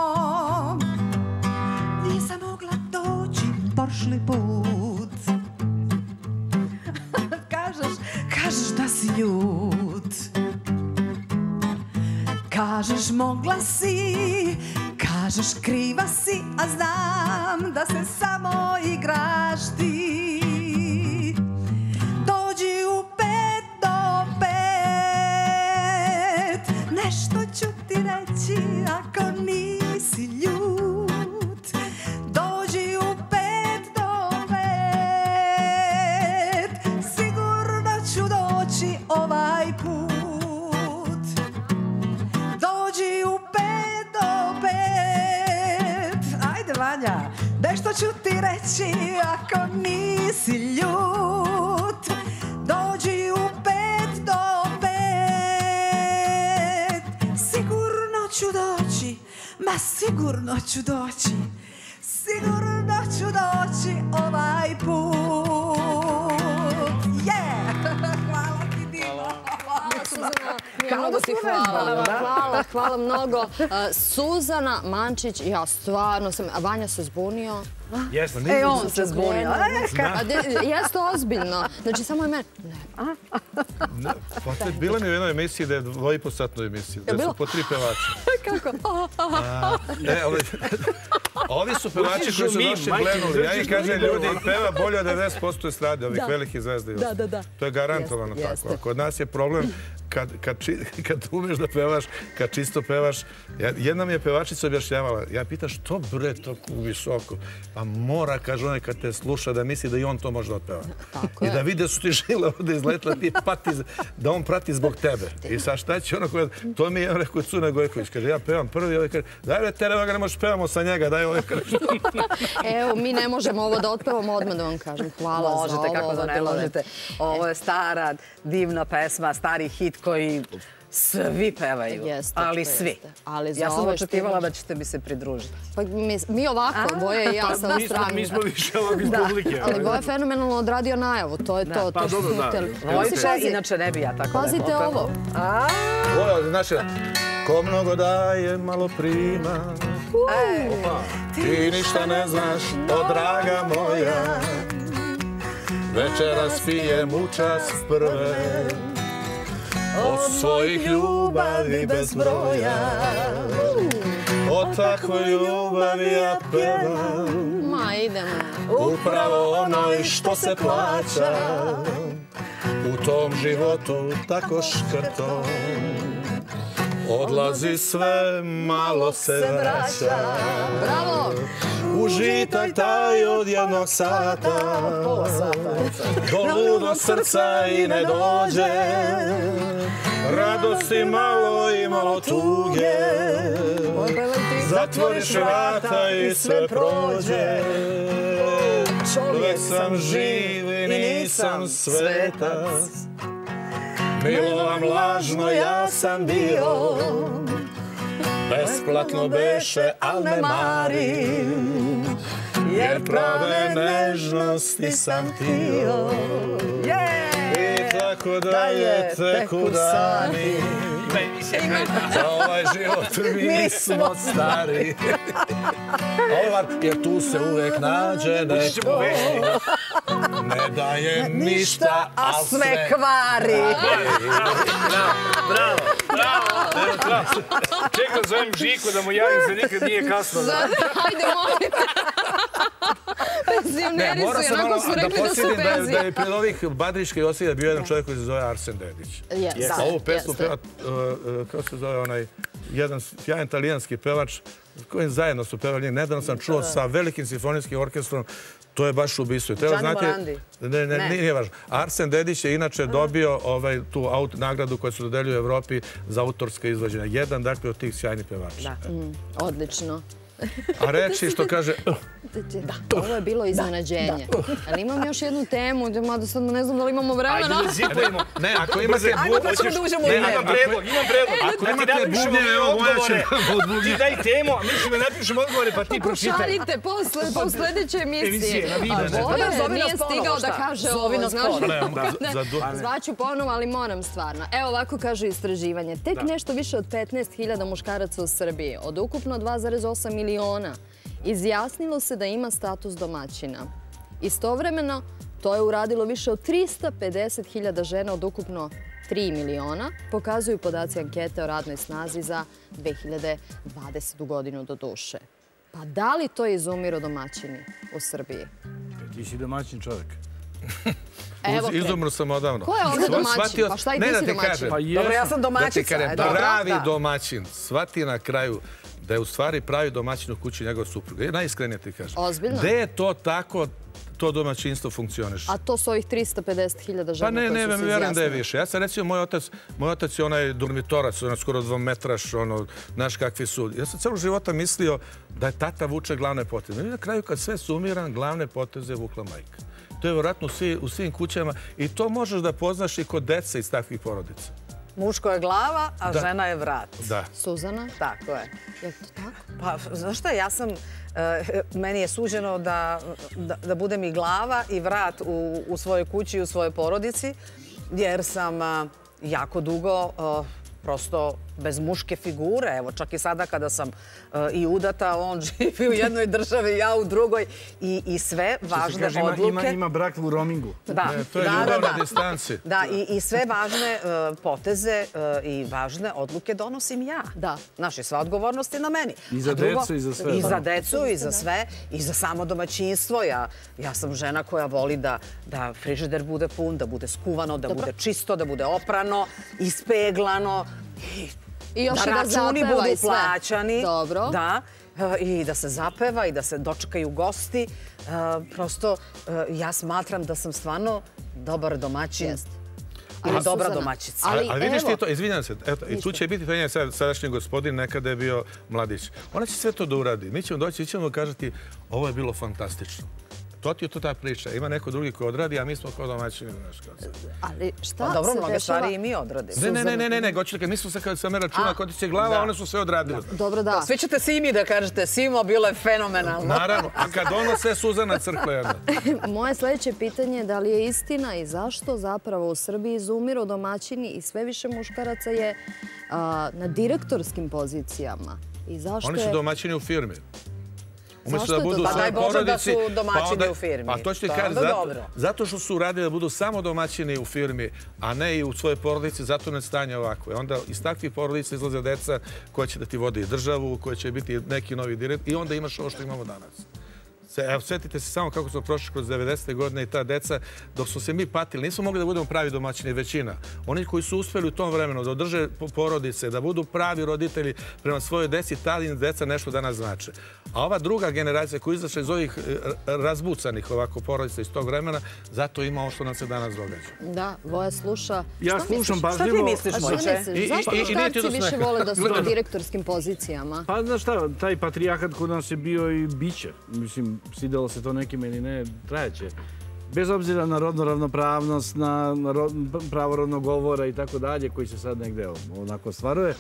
Nisam mogla doći prošli put. Kažeš da si ljut. Kažeš mogla si, kažeš kriva si, a znam da se samo igraš ti. Dođi u 5 do 5, nešto ću ti reći ako nisi ljut. Dođi u 5 do 5, sigurno ću doći ovaj put. Dođi u 5 do 5, ajde Vanja, nešto ću ti reći ako nisi ljut. Dođi u 5 do 5, sigurno ću doći, ma sigurno ću doći, sigurno ću doći ovaj put. Hvala ti, Dino. Mnogo ti hvala mnogo. Suzana Mančić, ja stvarno sam, a Vanja se zbunio. E, on se zbunio. Jeste ozbiljno. Znači, samo je meni. Bila mi u jednoj emisiji da je 2,5-satnoj emisiji, da su po 3 pevača. Kako? Ovi su pevači koji su došli glenuli. Ja im kažem, ljudi, peva bolje od 90% estrade, ovih velikih zvezda. To je garantovano tako. Kod nas je problem kad umeš da pevaš, kad čisto pevaš. Jedna mi je pevačica objašnjavala, ja pitam što bre tako visoko? Pa mora, kaže onaj, kad te sluša da misli da i on to može da otpeva. I da vide su ti žile ovdje izletila, da on prati zbog tebe. I sad šta će ono koja... To mi je rekao Cune Gojković, kaže, ja pevam prvi, ovaj kaže, daj bre, tere, ga ne možeš pevamo sa njega, daj ovaj kaže. Evo, mi ne možemo ovo da otpevamo, odmah da vam kažem. Hvala za ovo. Možete, kako da ne možete. Ovo je stara, divna pesma, stari hit koji svi pevaju, ali svi. Ja sam očekivala da ćete mi se pridružiti. Pa mi ovako, Boja i ja sa strane. Mi smo više ovog iz publike. Ali Boja je fenomenalno odradio najavu, to je to. Pa dobro, da. Vojče, inače ne bi ja tako da pazite ovo. Boja, znači, ko mnogo daje, malo prima. Ti ništa ne znaš, o draga moja. Večeras pijem u čast prve, od svojih ljubavi bez broja. O takvoj ljubavi ja pevam. Ma, idemo. Upravo onoj što se plaća u tom životu tako škrtom. Odlazi sve, malo se vraća. Bravo! Užitak taj od 1 sata do ludo srca i ne dođe. Radosti malo i malo tuge. Zatvoriš vrata i sve prođe. Uvek sam živ i nisam svetac. Milovan lažno ja sam bio. Besplatno beše, al ne marim, jer prave nežnosti sam tio. I tako dalje teku dani, za ovaj život mi smo stari. Jer tu se uvek nađe neko, ne daje ništa, a sve kvari. Bravo, bravo. Čekam, zovem Žiku da mu javim se, nikad nije kasno. Ajde, molim. Bez penzioneri su, onako su rekli da su penzije. Da je pred ovih Badriške Josića bio jedan čovjek koji se zove Arsen Dedić. Ovu pesmu peva, kako se zove onaj, jedan sjajan italijanski pevač, kojim zajedno su pevali. Nedavno sam čuo sa velikim simfonijskim orkestrom. To je baš ubistvo. Gianni Morandi? Ne, nije važno. Arsen Dedić je inače dobio tu nagradu koju su dodelili u Evropi za autorske izvođenja. Jedan, dakle, od tih sjajnih pevača. Odlično. A reči što kaže... Ovo je bilo iznenađenje. Ali imam još jednu temu, mada sad ne znam da li imamo vremena. Ajde, zipujemo. Ne, ako imate... Ajmo pa ćemo da uđemo u temu. Imam predlog. Ako imate bubnjeve, evo moja će od ti daj temu, a mi ćemo napišemo odgovore, pa ti pročitaj. Pošaljite po sljedeće emisije. Bojan nije stigao da kaže ovo, znaš. Zvaću ponovo, ali moram stvarno. Evo ovako kaže istraživanje. Tek nešto više od 15.000 muškaraca u Srbiji, od ukupno 2,8 miliona, izjasnilo se da ima status domaćina. Istovremeno, to je uradilo više od 350.000 žena od ukupno 3 miliona, pokazuju podaci ankete o radnoj snazi za 2020. godinu do duše. Pa da li to izumiru domaćini u Srbiji? Ti si domaćin čovjek. Izumro sam odavno. Ko je ovdje domaćin? Pa šta i ti si domaćin? Dobro, ja sam domaćica. Pravi domaćin shvati na kraju da je u stvari pravi domaćin u kući njegov suprug. Iskrenije ti kažem. Ozbiljno? Gde je to tako, to domaćinstvo funkcioniše? A to su ovih 350.000 žena koje su se Pa izjasnile? ne, vjerujem da je više. Ja sam recimo, moj otac je onaj dormitorac, skoro 2-metraš, znaš kakvi su. Ja sam celog života mislio da je tata vuče glavne poteze. I na kraju kad sve sumiram, glavne poteze je vukla majka. To je vjerojatno u svim kućama i to možeš da poznaš i kod dece iz takvih porodica. Muško je glava, a žena je vrat. Da. Suzana? Tako je. Je to tako? Pa, znaš šta, meni je suđeno da budem i glava i vrat u svojoj kući i u svojoj porodici, jer sam jako dugo prosto bez muške figure. Evo, čak i sada kada sam i udata, on živi u jednoj državi, ja u drugoj. I sve važne odluke... Ima brak u roamingu. Da. To je ljubav na distanci. Da, i sve važne poteze i važne odluke donosim ja. Da. Znaš, i sva odgovornost je na meni. I za decu, i za sve. I za decu, i za sve. I za samo domaćinstvo. Ja sam žena koja voli da frižider bude pun, da bude skuvano, da bude čisto, da bude oprano, ispeglano. I još da računi budu plaćani. Dobro. Da. I da se zapeva i da se dočekaju gosti. Prosto, ja smatram da sam stvarno dobar domaćin. Ili dobra domaćica. Ali vidiš ti to, izvinjam se, i tu će biti penjanje sadašnji gospodin, nekada je bio mladić. Ona će sve to da uradi. Mi ćemo doći i ćemo kažeti, ovo je bilo fantastično. To ti je to ta priča. Ima neko drugi koji odradi, a mi smo kao domaćini. Ali šta se dešava? Dobro, mnoge stvari i mi odradimo. Ne, goćete, mi smo se kad sam računa kod će glava, one su sve odradile. Dobro, da. Sve ćete Simi da kažete, Simo, bilo je fenomenalno. Naravno, a kad ono sve Suzana crkla jedna. Moje sljedeće pitanje je da li je istina i zašto zapravo u Srbiji izumiru domaćini i sve više muškaraca je na direktorskim pozicijama. Oni su domaćini u firmi. Zašto je to? Pa daj Bože da su domaćini u firmi. Pa to ću ti kaži, zato što su radili da budu samo domaćini u firmi, a ne i u svojoj porodici, zato ne stanje ovako. Onda iz takvih porodica izlaze deca koja će da ti vodi državu, koja će biti neki novi direktor i onda imaš ovo što imamo danas. Evo, sjetite se samo kako smo prošli kroz 90. godine i ta deca, dok smo se mi patili, nismo mogli da budemo pravi domaćini, većina. Oni koji su uspjeli u tom vremenu da održe porodice, da budu pravi roditelji prema svojoj deci, tada deca nešto danas znače. A ova druga generacija koja izašla iz ovih razbucanih ovako porodica iz tog vremena, zato ima ovo što nam se danas događa. Da, Voja sluša. Ja slušam pažljivo. Šta ti misliš, Mojče? Zašto muškarci više vole da su na direktorskim pozicijama? Pa znaš šta, taj patrijarhat kod nas je bio i biće. Mislim, svidjelo se to nekima ili ne, trajeće. Bez obzira na rodnu ravnopravnost, na pravo rodnog govora i tako dalje, koji se sad negde onako stvaruje.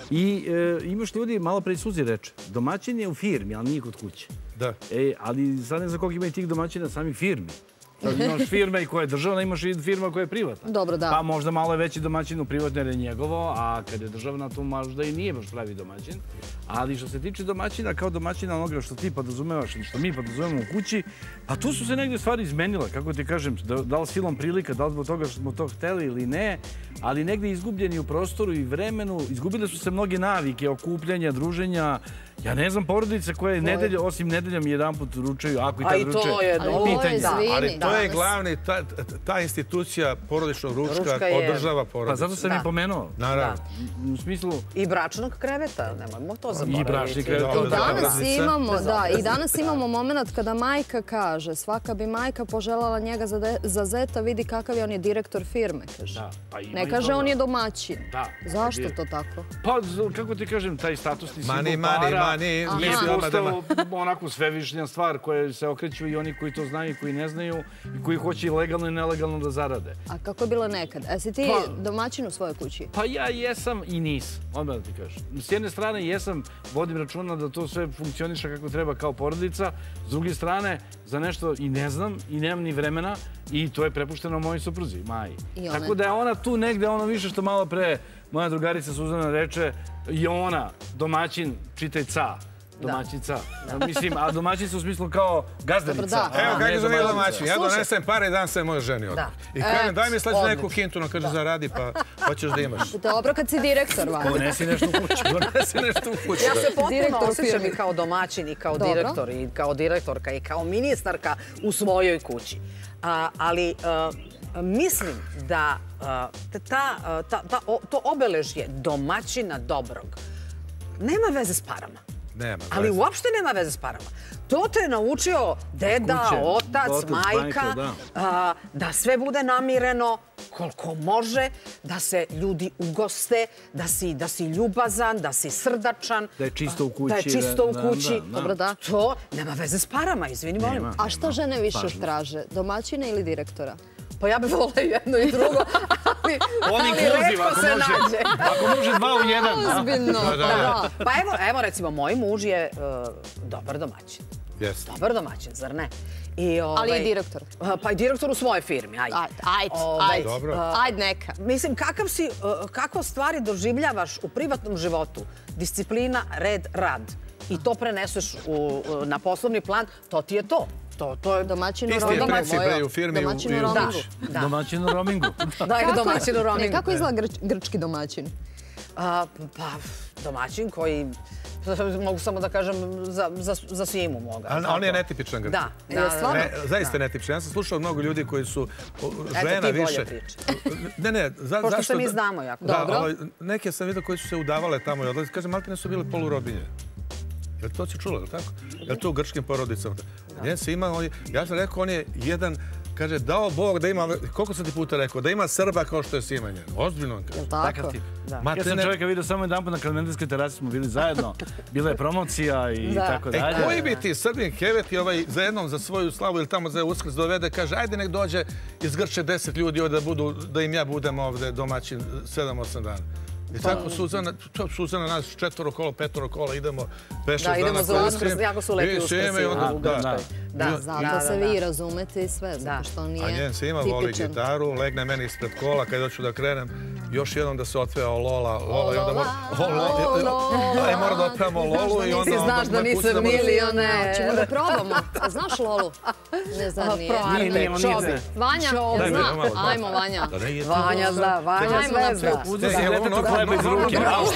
I imaš ljudi, malo pre Suzi reče, domaćin je u firmi, ali nije kod kuće. Da. Ali sad ne znam koliko ima i tih domaćina samih firmi. Imaš firme koja je državna, imaš i firma koja je privatna. Dobro, da. Pa možda malo je veći domaćin u privatnoj jer je njegovo, a kad je državna tu možda i nije baš pravi domaćin. Ali što se tiče domaćina, kao domaćina onoga što ti podrazumevaš ili što mi podrazumevamo u kući, pa tu su se negdje stvari izmenile, kako ti kažem, da li silom prilika, da li zbog toga što smo to hteli ili ne, ali negdje izgubljeni u prostoru i vremenu, izgubile su se mnoge navike, okupljanja, druženja Ja ne znam porodice koje nedelje, osim nedeljom jedan put ručaju, ako i A tad i ruče. to je pitanje. Ali to je glavni, ta institucija porodičnog ručka održava porodicu. Pa zato sam i pomenuo. Naravno. U smislu... I bračnog kreveta, nemojmo to zaboraviti. I bračni krevet. I danas imamo moment kada majka kaže, svaka bi majka poželjala njega za zeta, vidi kakav je, on je direktor firme, kaže. Ne kaže on je domaćin. Zašto to tako? Pa, kako ti kažem, taj statusni simbol para je postao onako svevišnja stvar koja se okreću i oni koji to znaju i koji ne znaju i koji hoće i legalno i nelegalno da zarade. A kako je bilo nekad? Si ti domaćin u svojoj kući? Pa ja jesam i nisam, odmah da ti kažem. S jedne strane jesam, vodim računa da to sve funkcioniše kako treba kao porodica. S druge strane, za nešto i ne znam i nemam ni vremena i to je prepušteno mojoj supruzi, Maji. Tako da je ona tu negde ono više što malo pre moja drugarica Suzana reče i ona domaćin, čitaj ca. Domaćica. Mislim, a domaćica u smislu kao gazdanica. Evo, kako zove domaćin. Ja donesem pare i dam se moje ženi odmah. I kažem, daj mi sledeći neku kintu, kaže, zaradi, pa hoćeš da imaš. Dobro kad si direktor, Vanja. Donesi nešto u kuću. Ja se potpuno osjećam i kao domaćin, i kao direktor, i kao direktorka, i kao ministarka u svojoj kući. Ali mislim da to obeležje domaćina dobrog nema veze s parama. Ali uopšte nema veze s parama. To te je naučio deda, otac, majka, da sve bude namireno koliko može, da se ljudi ugoste, da si ljubazan, da si srdačan. Da je čisto u kući. Da je čisto u kući. Dobro, da. To nema veze s parama, izvini, molim. A šta žene više traže? Domaćina ili direktora? Pa ja bih volila jedno i drugo, ali retko se nađe. Ako može dva u jedan. Ozbiljno. Pa evo recimo, moj muž je dobar domaćin. Dobar domaćin, zar ne? Ali i direktor. Pa i direktor u svojoj firmi, ajde. Ajde neka. Mislim, kako stvari doživljavaš u privatnom životu? Disciplina, red, rad. I to preneseš na poslovni plan, to ti je to. To je domaćin u roamingu. Isti je princip u firmi i u kući. Domaćin u roamingu. Da, je domaćin u roamingu. Kako izgleda grčki domaćin? Pa, domaćin koji, mogu samo da kažem, za svimu moga. On je netipičan Grč. Da. Zaista je netipičan. Ja sam slušao mnogo ljudi koji su žena više... Eto, ti bolje priče. Ne, zašto... Pošto se mi znamo jako dobro. Neke sam vidio koji su se udavale tamo i odlazili. Kažem, maltene su bile polurobinje. Jel to si čula, je li tako? Jel to u grčkim porodicama? Ja sam rekao, on je jedan, kaže, dao Bog da ima, koliko sam ti puta rekao, da ima Srba kao što je Simanja. Ozbiljno on kaže. Tako? Ja sam čovjeka vidio samo jedan put na Kalemendijskoj terasi, smo bili zajedno. Bila je promocija i tako dalje. Koji bi ti Srbin Kevet i za jednom za svoju slavu ili tamo za Uskrs dovede, kaže, ajde nek dođe iz Grče 10 ljudi da im ja budem ovde domaćin 7-8 dana. I tako Suzana, nas 4 kola, 5 kola, idemo pešo dana. Da, idemo za Uskrs, jako su lepi Uskrsi u Grčkoj. Zato se vi razumete i sve, zato što nije tipičan. A njen Sima voli gitaru, legne meni ispred kola, kad hoću da krenem, još jednom da se otveo Lola, i onda mora da otpevamo Lolu i onda... Ti znaš da nisam milioner. Ćemo da probamo. Znaš Lolu? Ne znam, nije. Vanja, zna? Ajmo, Vanja. Vanja zna, Vanja sve zna. Hleba iz ruke.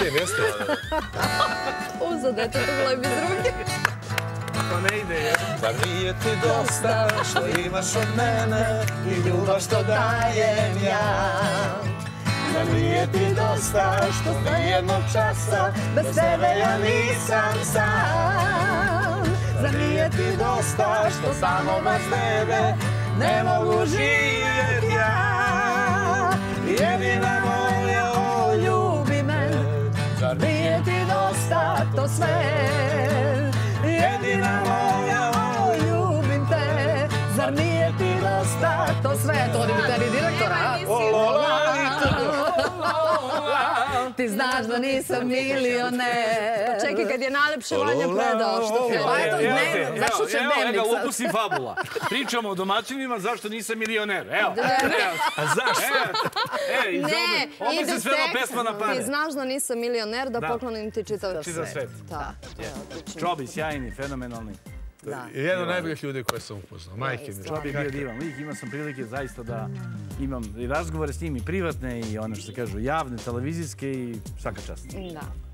Uzo detetu hleba iz ruke. To ne ide, je. Pa nije ti dosta što imaš od mene i ljubav što dajem ja. Pa nije ti dosta što za jednog časa bez tebe ja nisam sam. Zar nije ti dosta što samo bez tebe ne mogu živjeti ja. Jedina moja, ljubi me, zar nije ti dosta to sve? Jedina moja, ljubim te, zar nije ti dosta to sve? To je tebi direktora. Ti znaš da nisam milioner. Čekaj, kad je najlepše Vanja predao što film. Pa eto, zašto će dnevnica? Evo, upusi fabula. Pričamo o domaćinima, zašto nisam milioner. Evo. A zašto? Ne, opet se svela pesma na pare. Ti znaš da nisam milioner, da poklonim ti čitav svet. Čobi, sjajni, fenomenalni. Jedan od najboljih ljudi koje sam upoznao, majke mi. Čobi je bio divan lik, imao sam prilike zaista da imam i razgovore s njim i privatne i one što se kažu javne, televizijske i svaka čast. Da.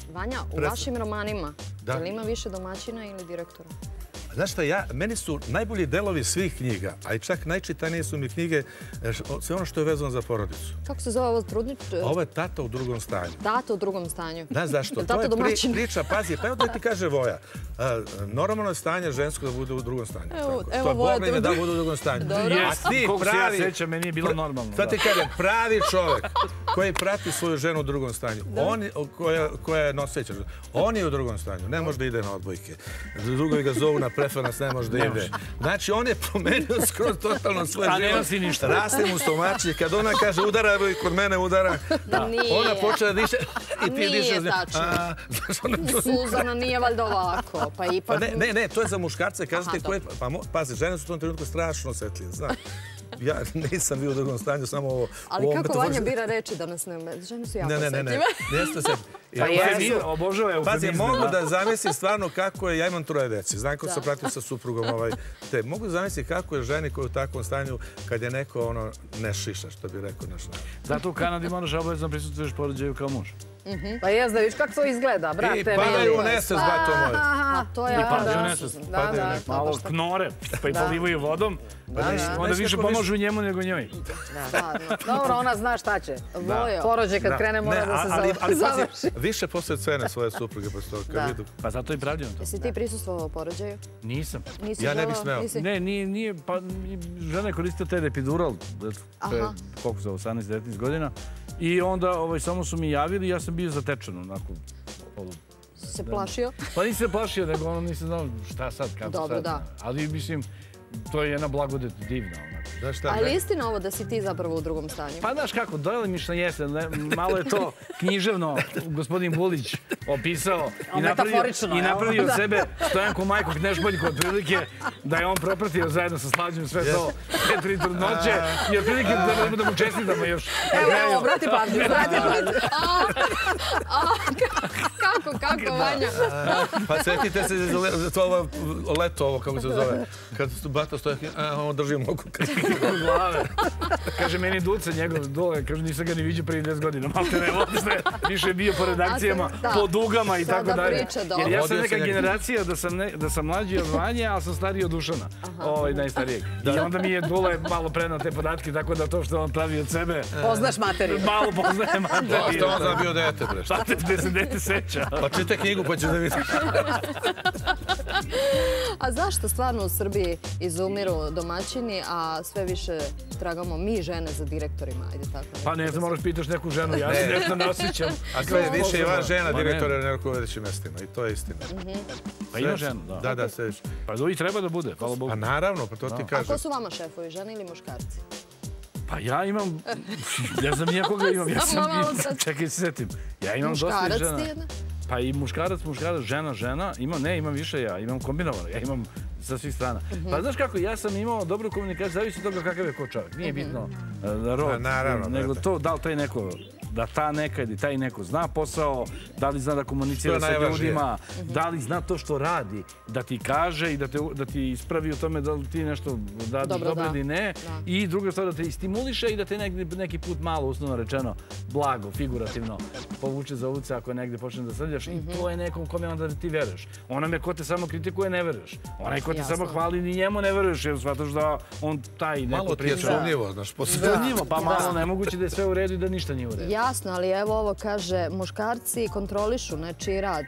Vanja, u vašim romanima, da li ima više domaćina ili direktora? Znaš šta, meni su najbolji delovi svih knjiga, a i čak najčitanije su mi knjige, sve ono što je vezano za porodicu. Kako se zove ovo trudniče? Ovo je Tata u drugom stanju. Tata u drugom stanju. Znaš zašto? To je priča, pazi, pa evo da ti kaže Voja. Normalno je stanje žensko da bude u drugom stanju. Evo Bog im je da bude u drugom stanju. A ti koliko se ja sećam, meni je bilo normalno. Sad ti kažem, pravi čovek koji prati svoju ženu u drugom stanju, koja je noseća, on je u drugom stanju, ne može da ide na odbojke. Drugovi ga zovu na preferans, ne može da ide. Znači, on je promenio skroz totalno svoje život. Raste mu stomači. Kad ona kaže udara, evo i kod mene udara, ona počela da diše i ti diše. Nije tačno. Suzana nije valjda ovako. Ne, to je za muškarce. Kažete koje... Pazi, žene su u tom trenutku strašno osjetljive, znaš. Ja nisam bio u drugom stanju, samo ovo... Ali kako Vanja bira reči da nas ne... Žene su jako osjetljive. Ne, jeste se... Obožava eufemizme. Pazi, mogu da zamislim stvarno kako je... Ja imam 3 dece, znam kako se pratio sa suprugom. Mogu da zamislim kako je ženi koja je u takvom stanju kad je neko ne šiša, što bi rekao naš narod. Zato u Kanadi moraš obavezno prisutuješ porođaju kao muž. Pa jes da viš kako to izgleda, brate. I padaju u nesvest, bato moj. I padaju u nesvest. Malo knore, pa i polivaju vodom. Onda više pomožu njemu nego njoj. Dobro, ona zna šta će. Porođaj kad krene mora da se završi. Više posle cene svoje supruge. Pa zato i pravljeno to. Jesi ti prisustvovao porođaju? Nisam. Ja ne bih smeo. Ne, nije. Žena je koristila taj epidural, koliko za 18-19 godina. I onda samo su mi javili i ja sam bio zatečen onako. Se plašio? Pa nisam se plašio, nego nisam znao šta sad, kako sad. Dobro, da. Ali mislim, to je jedna blagodet divna. Ali istina ovo da si ti zapravo u drugom stanju? Pa znaš kako, delimično jeste. Malo je to književno gospodin Bulić opisao i napravio od sebe Stojanku Majku Knešpoljku otprilike da je on propratio zajedno sa Slađom sve to 4 trudnoće i otprilike da mu čestitamo još. Evo, obrati pažnju. Kako, Vanja? Pa sjetite se za to leto ovo, kako se zove. Kad Bata Stojak, on drži mogu glave. Kaže, meni Duca njegov dole, kaže, nisam ga ni vidio prije 10 godina. Malte ne odnosne, više je bio po redakcijama, po dugama i tako dalje. Jer ja sam neka generacija da sam mlađi od Vanje, ali sam stariji od Dušana, najstarijeg. I onda mi je Dule malo prenao te podatke, tako da to što on pravi od sebe... Poznaš materiju. Malo poznaje materiju. Što on znam bio dete, bre. Šta te gde se dete seća? Pa čitaj knjigu pa ću da vidim. A zašto stvarno u Srbiji izumiru domaćini, a sve više tragamo mi žene za direktorima? Pa ne znam, moraš pitaš neku ženu, ja se nešto ne osjećam. A sve više ima žena direktora na rukovodećim mestima i to je istina. Pa ima ženu, da. Da, sve više. Pa i treba da bude, hvala Bogu. Pa naravno, pa to ti kažem. A ko su vama šefovi, žene ili muškarci? Pa ja imam, ne znam nijakoga imam, čekaj se setim. Ja imam dosta žena. Muškarac ti jedna? Pa i muškarac, žena, imam više ja, imam kombinovano, ja imam sa svih strana. Pa znaš kako, ja sam imao dobru komunikaciju, zavisi od toga kakav je ko čovjek. Nije bitno rod, nego to da li taj neko, da ta neka ili taj neko zna posao, da li zna da komunicira sa ljudima, da li zna to što radi, da ti kaže i da ti ispravi u tome da li ti nešto radiš dobro ili ne. I druga stvar, da te stimuliše i da te neki put malo, uslovno rečeno, blago, figurativno povuče za ulice ako negde počne da srljaš i to je nekom kome onda ti veruješ. Onome ko te samo kritikuje ne veruješ. Onaj ko te samo hvali ni njemu ne veruješ jer shvataš da on taj neko priča. Malo ti je sumnjivo, znaš, sumnjivo, pa malo nemoguće da je sve u redu i da ništa nije u redu. Jasno, ali evo ovo kaže, muškarci kontrolišu nečiji rad.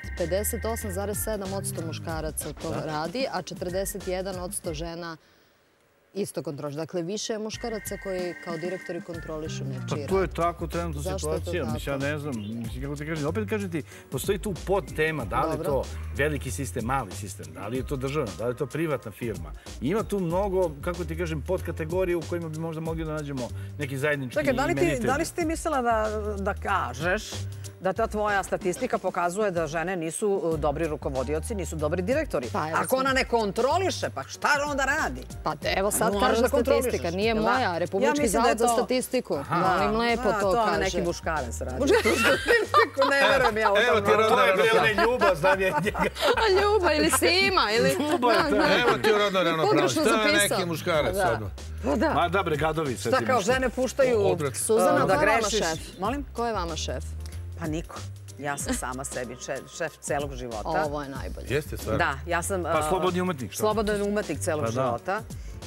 58,7% muškaraca to radi, a 41% žena isto kontrolišu. Dakle, više je muškaraca koji kao direktori kontrolišu nečiji rad. Pa to je tako trenutna situacija. Mislim, ja ne znam, kako ti kažem. Opet kažem ti, postoji tu podtema, da li je to veliki sistem, mali sistem, da li je to državna, da li je to privatna firma. Ima tu mnogo, kako ti kažem, podkategorije u kojima bi možda mogli da nađemo neki zajednički imenitelj. Čekaj, da li si ti mislila da kažeš da ta tvoja statistika pokazuje da žene nisu dobri rukovodioci, nisu dobri direktori? Ako ona ne kontroliše, pa šta onda radi? Pa evo sad kaže statistika, nije moja, Republički zavod za statistiku. Molim lepo to kaže. To neki muškarac radi. Tu statistiku ne verujem ja u tom. To je bio ne Ljuba, znam je njega. Ljuba ili Sima ili... Evo ti rodno ravnopravnost, to je neki muškarac. Ma da, brigadovi. Šta kao žene puštaju Suzana, da grešiš? Molim? Ko je vama šef? Pa niko. Ja sam sama sebi šef celog života. Ovo je najbolje. Jeste stvarno? Da, ja sam... Pa slobodni umetnik, što? Slobodni umetnik celog života.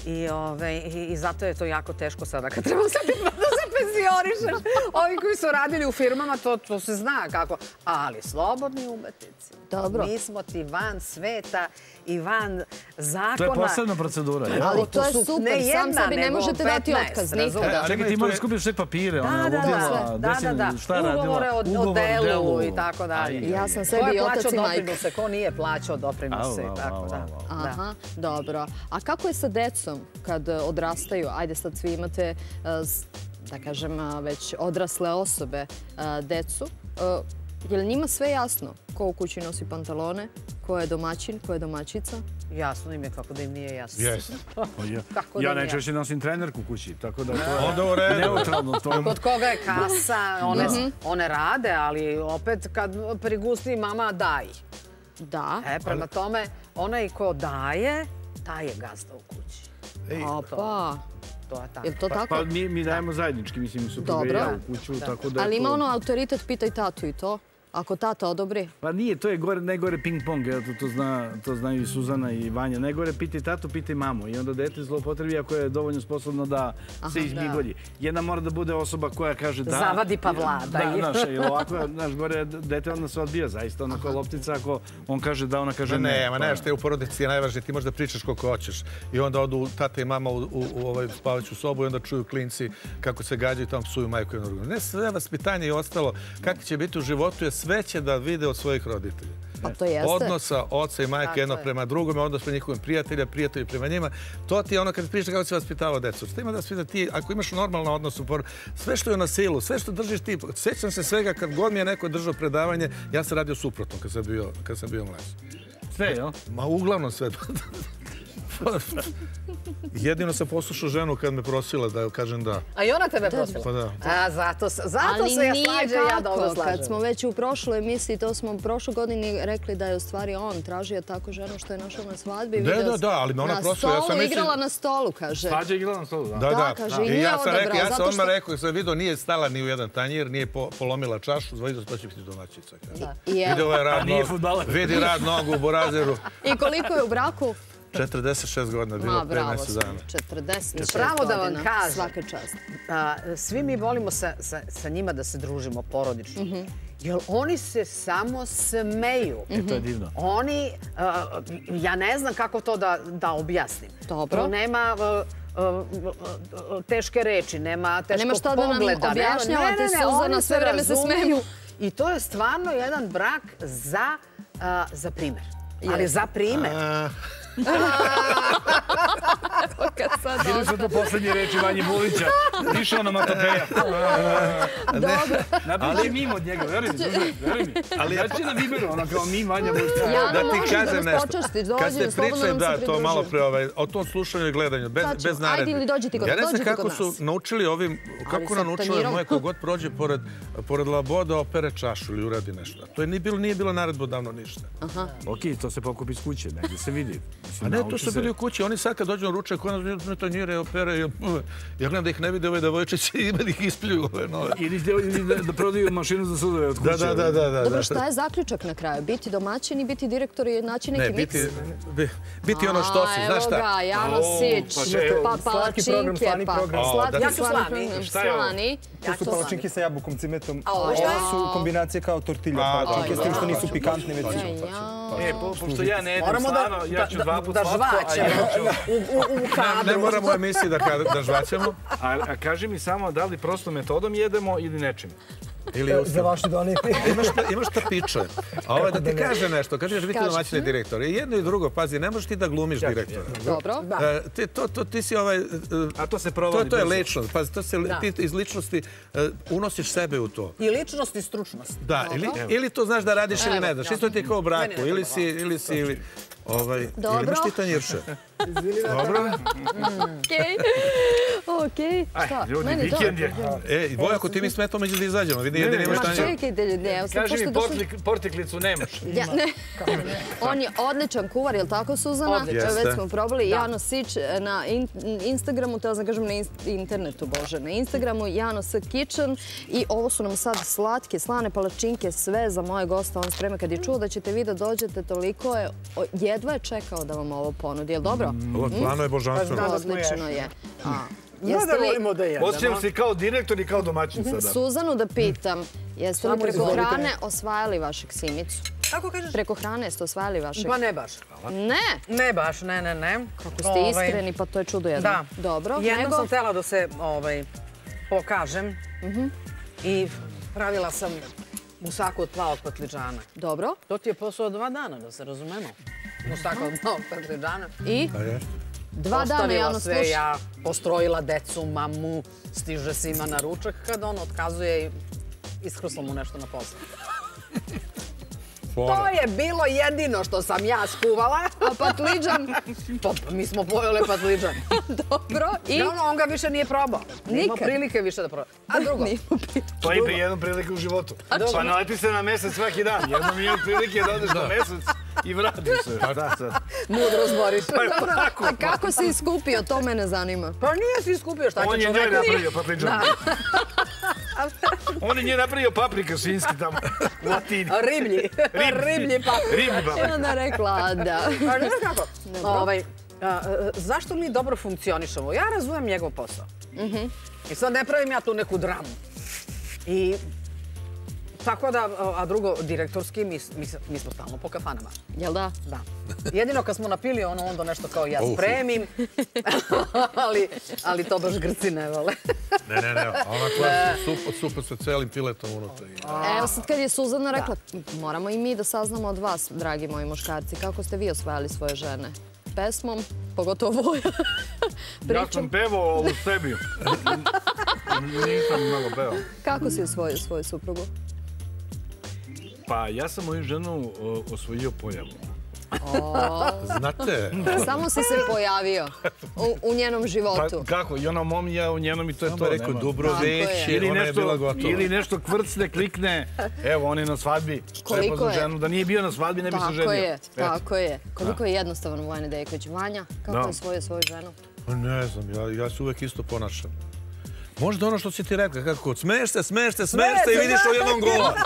I zato je to jako teško sada kad treba sad da se pensionišeš. Ovi koji su radili u firmama, to se zna kako. Ali slobodni umetnici. Dobro. Mi smo ti van sveta i van zakona. To je posebna procedura. Ali to je super. Sam sebi ne možete dati otkaz nikada. Čekaj, ti moraš skupiti sve papire. Da. Ugovore o delu i tako dalje. Ja sam sebi i otac i majka. Ko nije plaćao doprinose i tako da. Aha, dobro. A kako je sa decom kad odrastaju? Ajde, sad svi imate, da kažem, već odrasle osobe, decu. Je li njima sve jasno? Ko u kući nosi pantalone? Ko je domaćin? Ko je domaćica? Jasno im je, kako da im nije jasno. Jeste. Ja najčešće nosim trenerku kući, tako da to je neutralno. Kod koga je kasa, one rade, ali opet kad prigusti mama daj. Da. Prema tome, onaj ko daje, taj je gazda u kući. Opa. To je tako. Je li to tako? Pa mi dajemo zajednički, mislim, supruga i ja u kuću, tako da... Ali ima ono autoritet, pitaj tatu i to. Ako tata odobri? Pa nije, to je najgore ping-pong, to znaju i Suzana i Vanja. Najgore pitaj tatu, pitaj mamu. I onda dete zlopotrebi ako je dovoljno sposobno da se izmigolji. Jedna mora da bude osoba koja kaže da... Zavadi pa vladaj. Da, znaš, ovako, znaš, gore dete onda se odbija zaista, ono kao loptica, ako on kaže da, ona kaže ne. Ne, ma ne, što je u porodici je najvažnije, ti možeš da pričaš koliko hoćeš. I onda odu tata i mama u spavaću sobu i onda čuju klinci kako se gađaju i tamo psuju majku i jednu drugu. Ne, sve vaspitanje i ostalo, kako će biti u životu je sve će da vide od svojih roditelja. Odnosa oca i majke jedno prema drugome, odnos prema njihovim prijatelja, prijatelji prema njima. To ti je ono kad pričaš kako si vaspitavao decu. Što ima da se ti, ako imaš normalan odnos u porodici, sve što je na silu, sve što držiš ti, sjećam se svega kad god mi je neko držao predavanje, ja sam radio suprotno kad sam bio mlađi. Sve, jel? Ma uglavnom sve. Jedino sam poslušao ženu kad me prosila da kažem da. A i ona tebe prosila? Pa da. A zato se ja slađe, ja dobro slažem. Kad smo već u prošloj emisiji, to smo u prošloj godini rekli da je u stvari on tražio tako ženu što je našao na svadbi. Da, ali me ona prosila. Na stolu, igrala na stolu, kaže. Svađa igrala na stolu, da. Da, kaže, i nije odabrao. Ja sam odmah rekao, sam vidio, nije stala ni u jedan tanjir, nije polomila čašu, vidio to će biti domaćica. Vidi rad nogu u borazeru. I koliko je u braku? 46 godina, bilo pre mjesec dana. 46 pravo da vam godina, kažem, svaka čast. Svi mi volimo sa njima da se družimo porodično. Jer oni se samo smeju. To je divno. Oni, ja ne znam kako to da objasnim. Dobro. To nema teške reči, nema teškog pogleda. Nema šta da nam objašnjavate, Suzana, sve vreme se smeju. I to je stvarno jedan brak za primer. Ali za primer. Bili su to posljednje reči Vanji Bulića. Išao na Matopeja. Napriči mim od njega, veruj mi. Ali ja ću na Viberu, ono kao mim Vanja Bulića. Da ti kažem nešto. Kad ste pričali, da, to malo pre o tom slušanju i gledanju, bez naredbi. Ajde ili dođi ti kod nas. Ja ne znam kako su naučili ovim, kako naučili moje kogod prođe pored laboda, opere čašu ili uradi nešto. To nije bilo naredbo davno ništa. Okej, to se pokupi s kuće, negdje se vidi. A ne, to su bili u kući. Oni sad kad dođu na ručak, oni to njire, opere. Ja gledam da ih ne vide ove devojčice i da ih ispljuju ove nove. Ili da prodaju mašinu za sudove od kuće. Da. Dobro, šta je zaključak na kraju? Biti domaćin i biti direktor i naći neki miks? Ne, biti ono što si, znaš šta? Evo ga, Jano Sić, pa palačinke, pa slatki slani. To su palačinke sa jabukom, cimetom. Ovo su kombinacije kao tortilja palačinke, s tim što nisu pikantne, već su pošto ja ne jedem slano, ja ću 2 puta slatko, a ja ću... Ne moramo u emisiji da žvaćamo. A kaži mi samo da li prostom metodom jedemo ili nečim? Za vašu donijeti. Imaš šta piče. A ovo da ti kaže nešto, kaže da biti domaćini direktor. I jedno i drugo, pazi, ne možeš ti da glumiš direktora. Dobro. Ti si ovaj... A to se provodi. To je ličnost. Pazi, ti iz ličnosti unosiš sebe u to. I ličnost i stručnost. Da, ili to znaš da radiš ili ne znaš. Isto ti je kao u braku. Ili si... Imaš ti tanjirše. Dobro. Okej. Šta? Ljudi, vikend je. Vojako, ti mi smetamo da izađemo. Vidi, jedin imaš Ma čekajte, ljudi. Kaži mi, portiklicu nemaš. On je odličan kuvar, je li tako, Suzana? Već smo probali. Jano Sić na Instagramu, teo sam kažem na internetu, bože, na Instagramu, Jano S Kitchen. I ovo su nam sad slatke, slane palačinke, sve za moje goste. On spreme kad je čuo da ćete vi da dođete, toliko je, jedva je čekao da vam ovo ponudi. Je li dobro? Ovo plano je božanstveno. Odlično je. No da volimo da jedemo. Osjećam se kao direktor i kao domaćin sada. Suzanu da pitam, jeste li preko hrane osvajali vašeg Simicu? Kako kažeš? Preko hrane ste osvajali vašeg? Pa ne baš. Ne? Ne baš, ne. Kako ste iskreni, pa to je čudo jedno. Da. Dobro. Jednom sam htjela da se pokažem i pravila sam musako od plavog patliđana. Dobro. To ti je posao 2 dana, da se razumemo. Musako od plavog patliđana. I? 2 dana javno sluša. Sve, ja postrojila decu, mamu, stiže svima na ručak kad on otkazuje i iskrusla mu nešto na poslu. To je bilo jedino što sam ja skuvala. A patliđan? Mi smo pojele patliđan. Dobro. I? On ga više nije probao. Nima prilike više da probao. A drugo? To je pri jednom prilike u životu. Pa naleti se na mesec svaki dan. Jednom imam prilike da odeš na mesec i vratiš se. Mudro zboriš. A kako si iskupio? To mene zanima. Pa nije si iskupio, šta će čovjek? On je njoj napravio patliđan. On je njoj napravio paprika šinski tamo. Latini. Riblji paprika. I onda rekla da. A ne znam kako. Zašto mi dobro funkcionišemo? Ja razumem njegov posao. I sad ne pravim ja tu neku dramu. I tako da, a drugo, direktorski, mi smo stalno po kafanama. Jel da? Da. Jedino kad smo napili, onda nešto kao ja spremim, ali to baš Grci ne vole. Ne, ona koja supa sa celim piletom unutra. Evo sad kad je Suzana rekla, moramo i mi da saznamo od vas, dragi moji muškarci, kako ste vi osvajali svoje žene? Pesmom, pogotovo Voja. Ja sam pevao u sebi. Nisam mnogo pevao. Kako si osvojio svoju suprugu? Pa ja sam moju ženu osvojio pojavom. Znate? Samo si se pojavio u njenom životu. Pa kako? I ona mom, ja u njenom i to je to. To je rekao Dubrović, ona je bila gotova. Ili nešto kvrcne, klikne. Evo, on je na svadbi. Koliko je? Da nije bio na svadbi, ne bi se ženio. Tako je. Koliko je jednostavno Voja Nedeljković. Vanja, kako je osvojio svoju ženu? Ne znam, ja se uvek isto ponašam. Možda ono što si ti rekla, kako smeješ se i vidiš u jednom gola.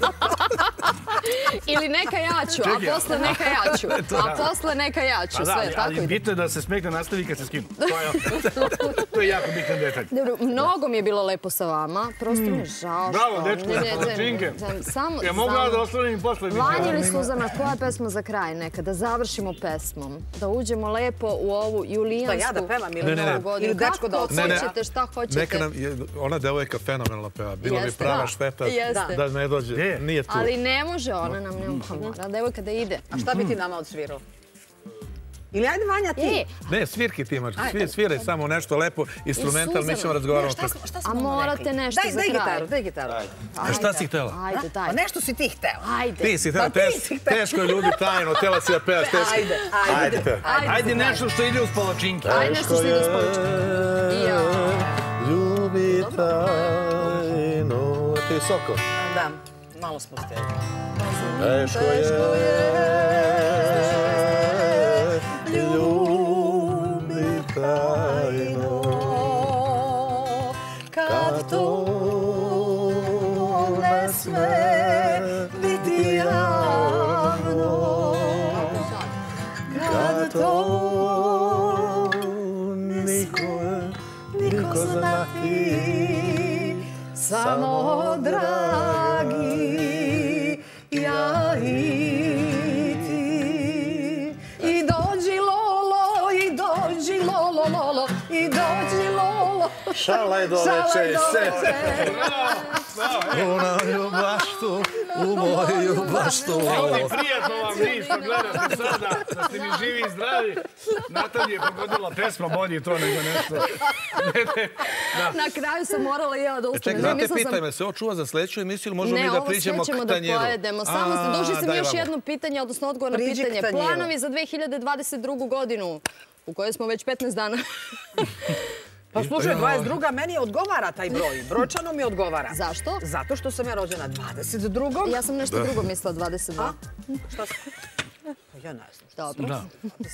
Ili neka jaču, a posle neka jaču. A posle neka jaču, sve, tako ide. Ali bitno je da se smeh ne nastavi kad se skinu. To je jako bitan detalj. Mnogo mi je bilo lepo sa vama, prosto mi je žao. Bravo, dečko, palačinke. Ja mogu da ostavim i posle. Vanja ili Suzana, koja pesma za kraj neka? Da završimo pesmom. Da uđemo lepo u ovu julijansku. Šta, ja da pevam ili Novu godinu? Ili dečko da odsvojim? Kako hoćete, šta hoćete? Ona devojka fenomenalno peva. Bilo bi prava šteta da ne dođe. Nije tu. Ali ne može, ona nam ne mora. Devojka da ide. A šta bi ti nama odsvirao? Ili ajde Vanja ti. Ne, svirki ti imaš. Sviraj samo nešto lepo, instrumental, mi ćemo razgovarati. A morate nešto za kraj. Daj gitaru. A šta si htjela? Ajde, daj. A nešto si ti htjela. Ajde. Ti si htjela, teško je ljudi tajno, htjela si da pevaš teško. Ajde nešto što ide uz palačinke. Ajde nešto što ide uz palačinke. Ljubi tajno. Ti je Soko? Da, malo spustili. Teško je ljubi tajno, kad to ne sme biti javno, kad to niko znati, samo dragi ja i ti. I dođi Lolo, i dođi Lolo, Lolo, i dođi Lolo. Šalaj doleče se, u moju baštu, u moju baštu. Prijatno vam vi što gledate sada, da ste mi živi i zdravi. Natalija je pogodila pesma, bolje to nego nešto. Na kraju sam morala i ja da ustanem. Čekaj, pitaj me, se ovo čuva za sljedeću emisiju ili možemo mi da priđemo k tanjiru? Ne, ovo sve ćemo da pojedemo. Samo duži sam još jedno pitanje, odnosno odgovor na pitanje. Planovi za 2022. godinu u kojoj smo već 15 dana. Pa slušaj, 22. meni odgovara taj broj. Brojčano mi odgovara. Zašto? Zato što sam ja rođena 22. Ja sam nešto drugo mislila, 22. Šta sam? Ja ne znam. Dobro.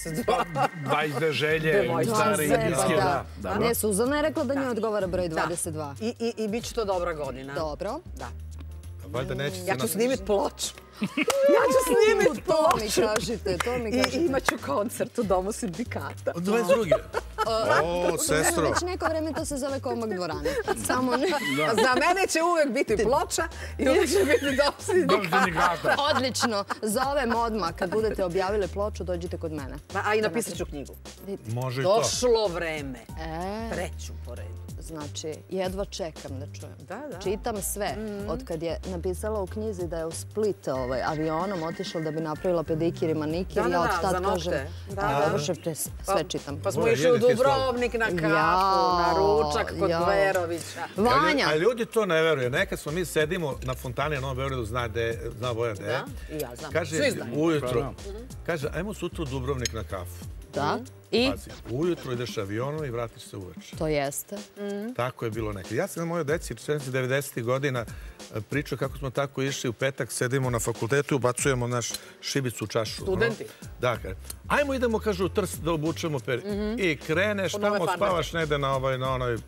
22 želje i stare indijske. Ne, Suzana je rekla da njoj odgovara broj 22. I bit će to dobra godina. Dobro. Da. Ja ću snimiti ploču. Ja ću snimiti ploču. To mi kažite, to mi kažite. I imat ću koncert u Domu sindikata. Od 22. O, sestro. Već neko vreme to se zove Komak dvorane. Samo ne. Za mene će uvek biti ploča i uvek će biti Dom sindikata. Odlično. Zovem odmah. Kad budete objavile ploču, dođite kod mene. A i napisat ću knjigu. Može i to. Došlo vreme. Treću po redu. Znači, jedva čekam da čujem. Da. Čitam sve. Od kad je napisala u knjizi da je u Split avionom otišla da bi napravila pedikir i manikir. Ja od tad kažem, sve čitam. Pa smo išli u Dubrovnik na kafu, na ručak kod Verovića. Vanja! A ljudi to ne veruju. Nekad smo mi sedimo na fontani na Novom Beogradu, zna Voja gde je. I ja znam. Kaže, ujutro, kaže, ajmo sutra u Dubrovnik na kafu. Da. I? Pazi, ujutro ideš avionom i vratiš se uveče. To jeste. Tako je bilo nekad. Ja sam na mojoj deci 90. godina pričao kako smo tako išli u petak, sedimo na fakultetu i ubacujemo naš šibicu u čašu. Studenti? Da, ajmo idemo, kažu, u Trst da obučemo i kreneš, tamo spavaš negde na onoj...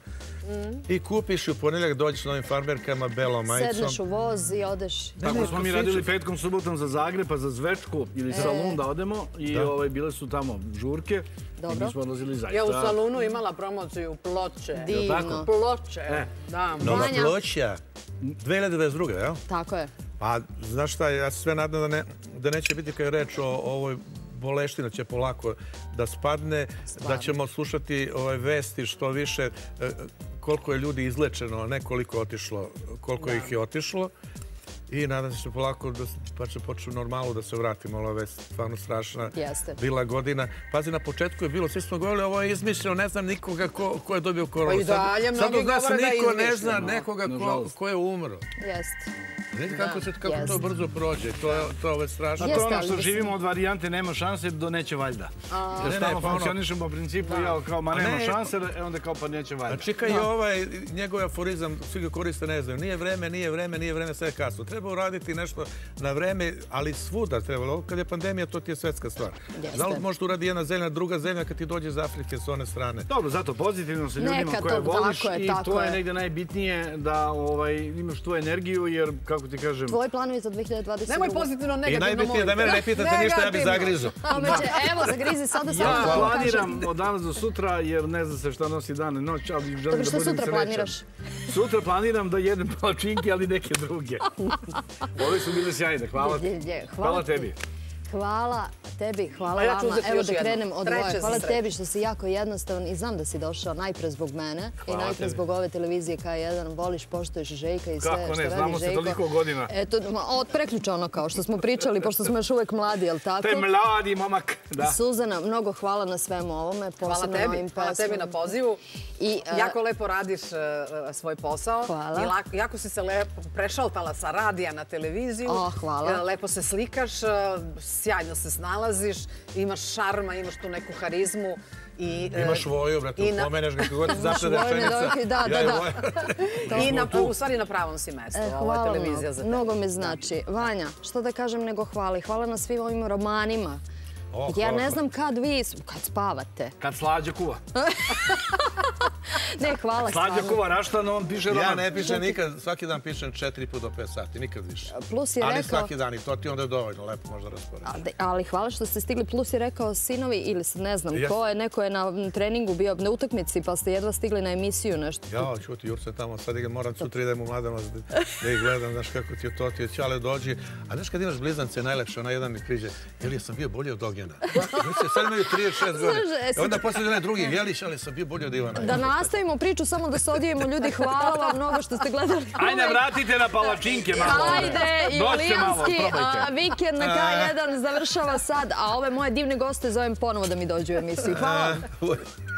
I kupiš i u ponedjeljak dođeš na ovim farmerkama belom majicom. Sedneš u voz i odeš. Tako smo mi radili petkom, subotom za Zagreb, pa za Zvečku ili Salun da odemo i bile su tamo žurke. I mi smo odlazili zaista. Ja u Salunu imala promociju Ploče. Divno. Ploče. Nova Ploča. 2022. jel? Tako je. Pa, znaš šta, ja se sve nadam da neće biti kad je reč o ovoj boleština će polako da spadne, da ćemo slušati vesti što više koliko je ljudi izlečeno, ne koliko otišlo, koliko ih je otišlo. I nadam se polako da će početi normalno da se vratimo. Ova vest stvarno strašna. Bila godina. Pazi, na početku je bilo, svi smo govorili, ovo je izmišljeno, ne znam nikoga ko je dobio koronu. Pa i dalje mnogi govore da je izmišljeno. Sad niko ne zna nekoga ko je umro. Jeste. Vidite kako to brzo prođe, to je strašno. A to ono što živimo od varijante nema šanse do neće valjda. Jer stalno funkcionišemo po principu kao ma nema šanse, onda kao pa neće valjda. Čekaj, njegov aforizam, svi ga koriste, ne znaju, nije vreme, sve je kasno. Treba uraditi nešto na vreme, ali svuda treba. Kad je pandemija, to ti je svetska stvar. Da li može uradi jedna zemlja, druga zemlja kad ti dođe iz Afrike s one strane? Dobro, zato pozitivno se ljudima koje voliš i to je negdje najbitnije da imaš tu energiju, jer kako ti kažem... Tvoji planovi za 2020. Nemoj pozitivno, negativno. I najbitnije da mene ne pitate ništa, ja bih zagrizo. Evo, zagrizi sada. Ja planiram od danas do sutra, jer ne zna se šta nosi dan i noć, ali želim da budem srećan. Dobro, što sutra planiraš? Sutra planiram da jedem palačinke, ali neke druge. Ove su bile sjajne, hvala tebi. Hvala tebi, hvala vama. Evo da krenem od dvoje. Hvala tebi što si jako jednostavan i znam da si došao najpre zbog mene i najpre zbog ove televizije K1. Voliš, poštuješ Željka i sve što radi Željko. Kako ne, znamo se toliko godina. Eto, od preključa ono kao što smo pričali, pošto smo još uvek mladi, jel tako? Taj mladi momak, da. Suzana, mnogo hvala na svemu ovome, posebno na ovim pesmama. Hvala tebi na pozivu. Jako lepo radiš svoj posao. Hvala. Jako si se lepo prešaltala sa radija na televiziju. Hvala. Lepo se slikaš, sjajno se snalaziš, imaš šarma, imaš tu neku harizmu. Imaš Voju, brate, pomeneš ga kako ti zapne rečenica. Da. I u stvari na pravom si mestu. Ovo je televizija za tebe. Mnogo mi znači. Vanja, što da kažem nego hvala. Hvala na svim ovim romanima. Ja ne znam kad spavate. Kad Slađa kuva. Ne, hvala. Slađa kuva raštan, on piše roman. Ja ne pišem nikad, svaki dan pišem 4,5 do 5 sati, nikad više. Ali svaki dan i to ti onda je dovoljno, lepo možda rasporediti. Ali hvala što ste stigli, plus je rekao sinovi ili ne znam ko je, neko je na treningu bio na utakmici pa ste jedva stigli na emisiju nešto. Ja, čuti, Jurce tamo, sad moram sutra idem u Mladenost da ih gledam, znaš kako ti je to, ti je Ćale dođi. A znaš kad imaš blizance, najlepše, ona jedan mi križe, jel sam bio bolji od Ogljena? Sad imaju 36 godina. Onda poslije onaj drugi, jeliš, ali sam bio bolji od Ivana. Da nastavimo priču, samo da se odjevimo ljudi. Hvala vam mnogo što ste gledali. Ajde, vratite na palačinke malo. Ajde, julijanski vikend na K1 završava sad, a ove moje divne goste zovem ponovo da mi dođu u emisiju. Hvala vam.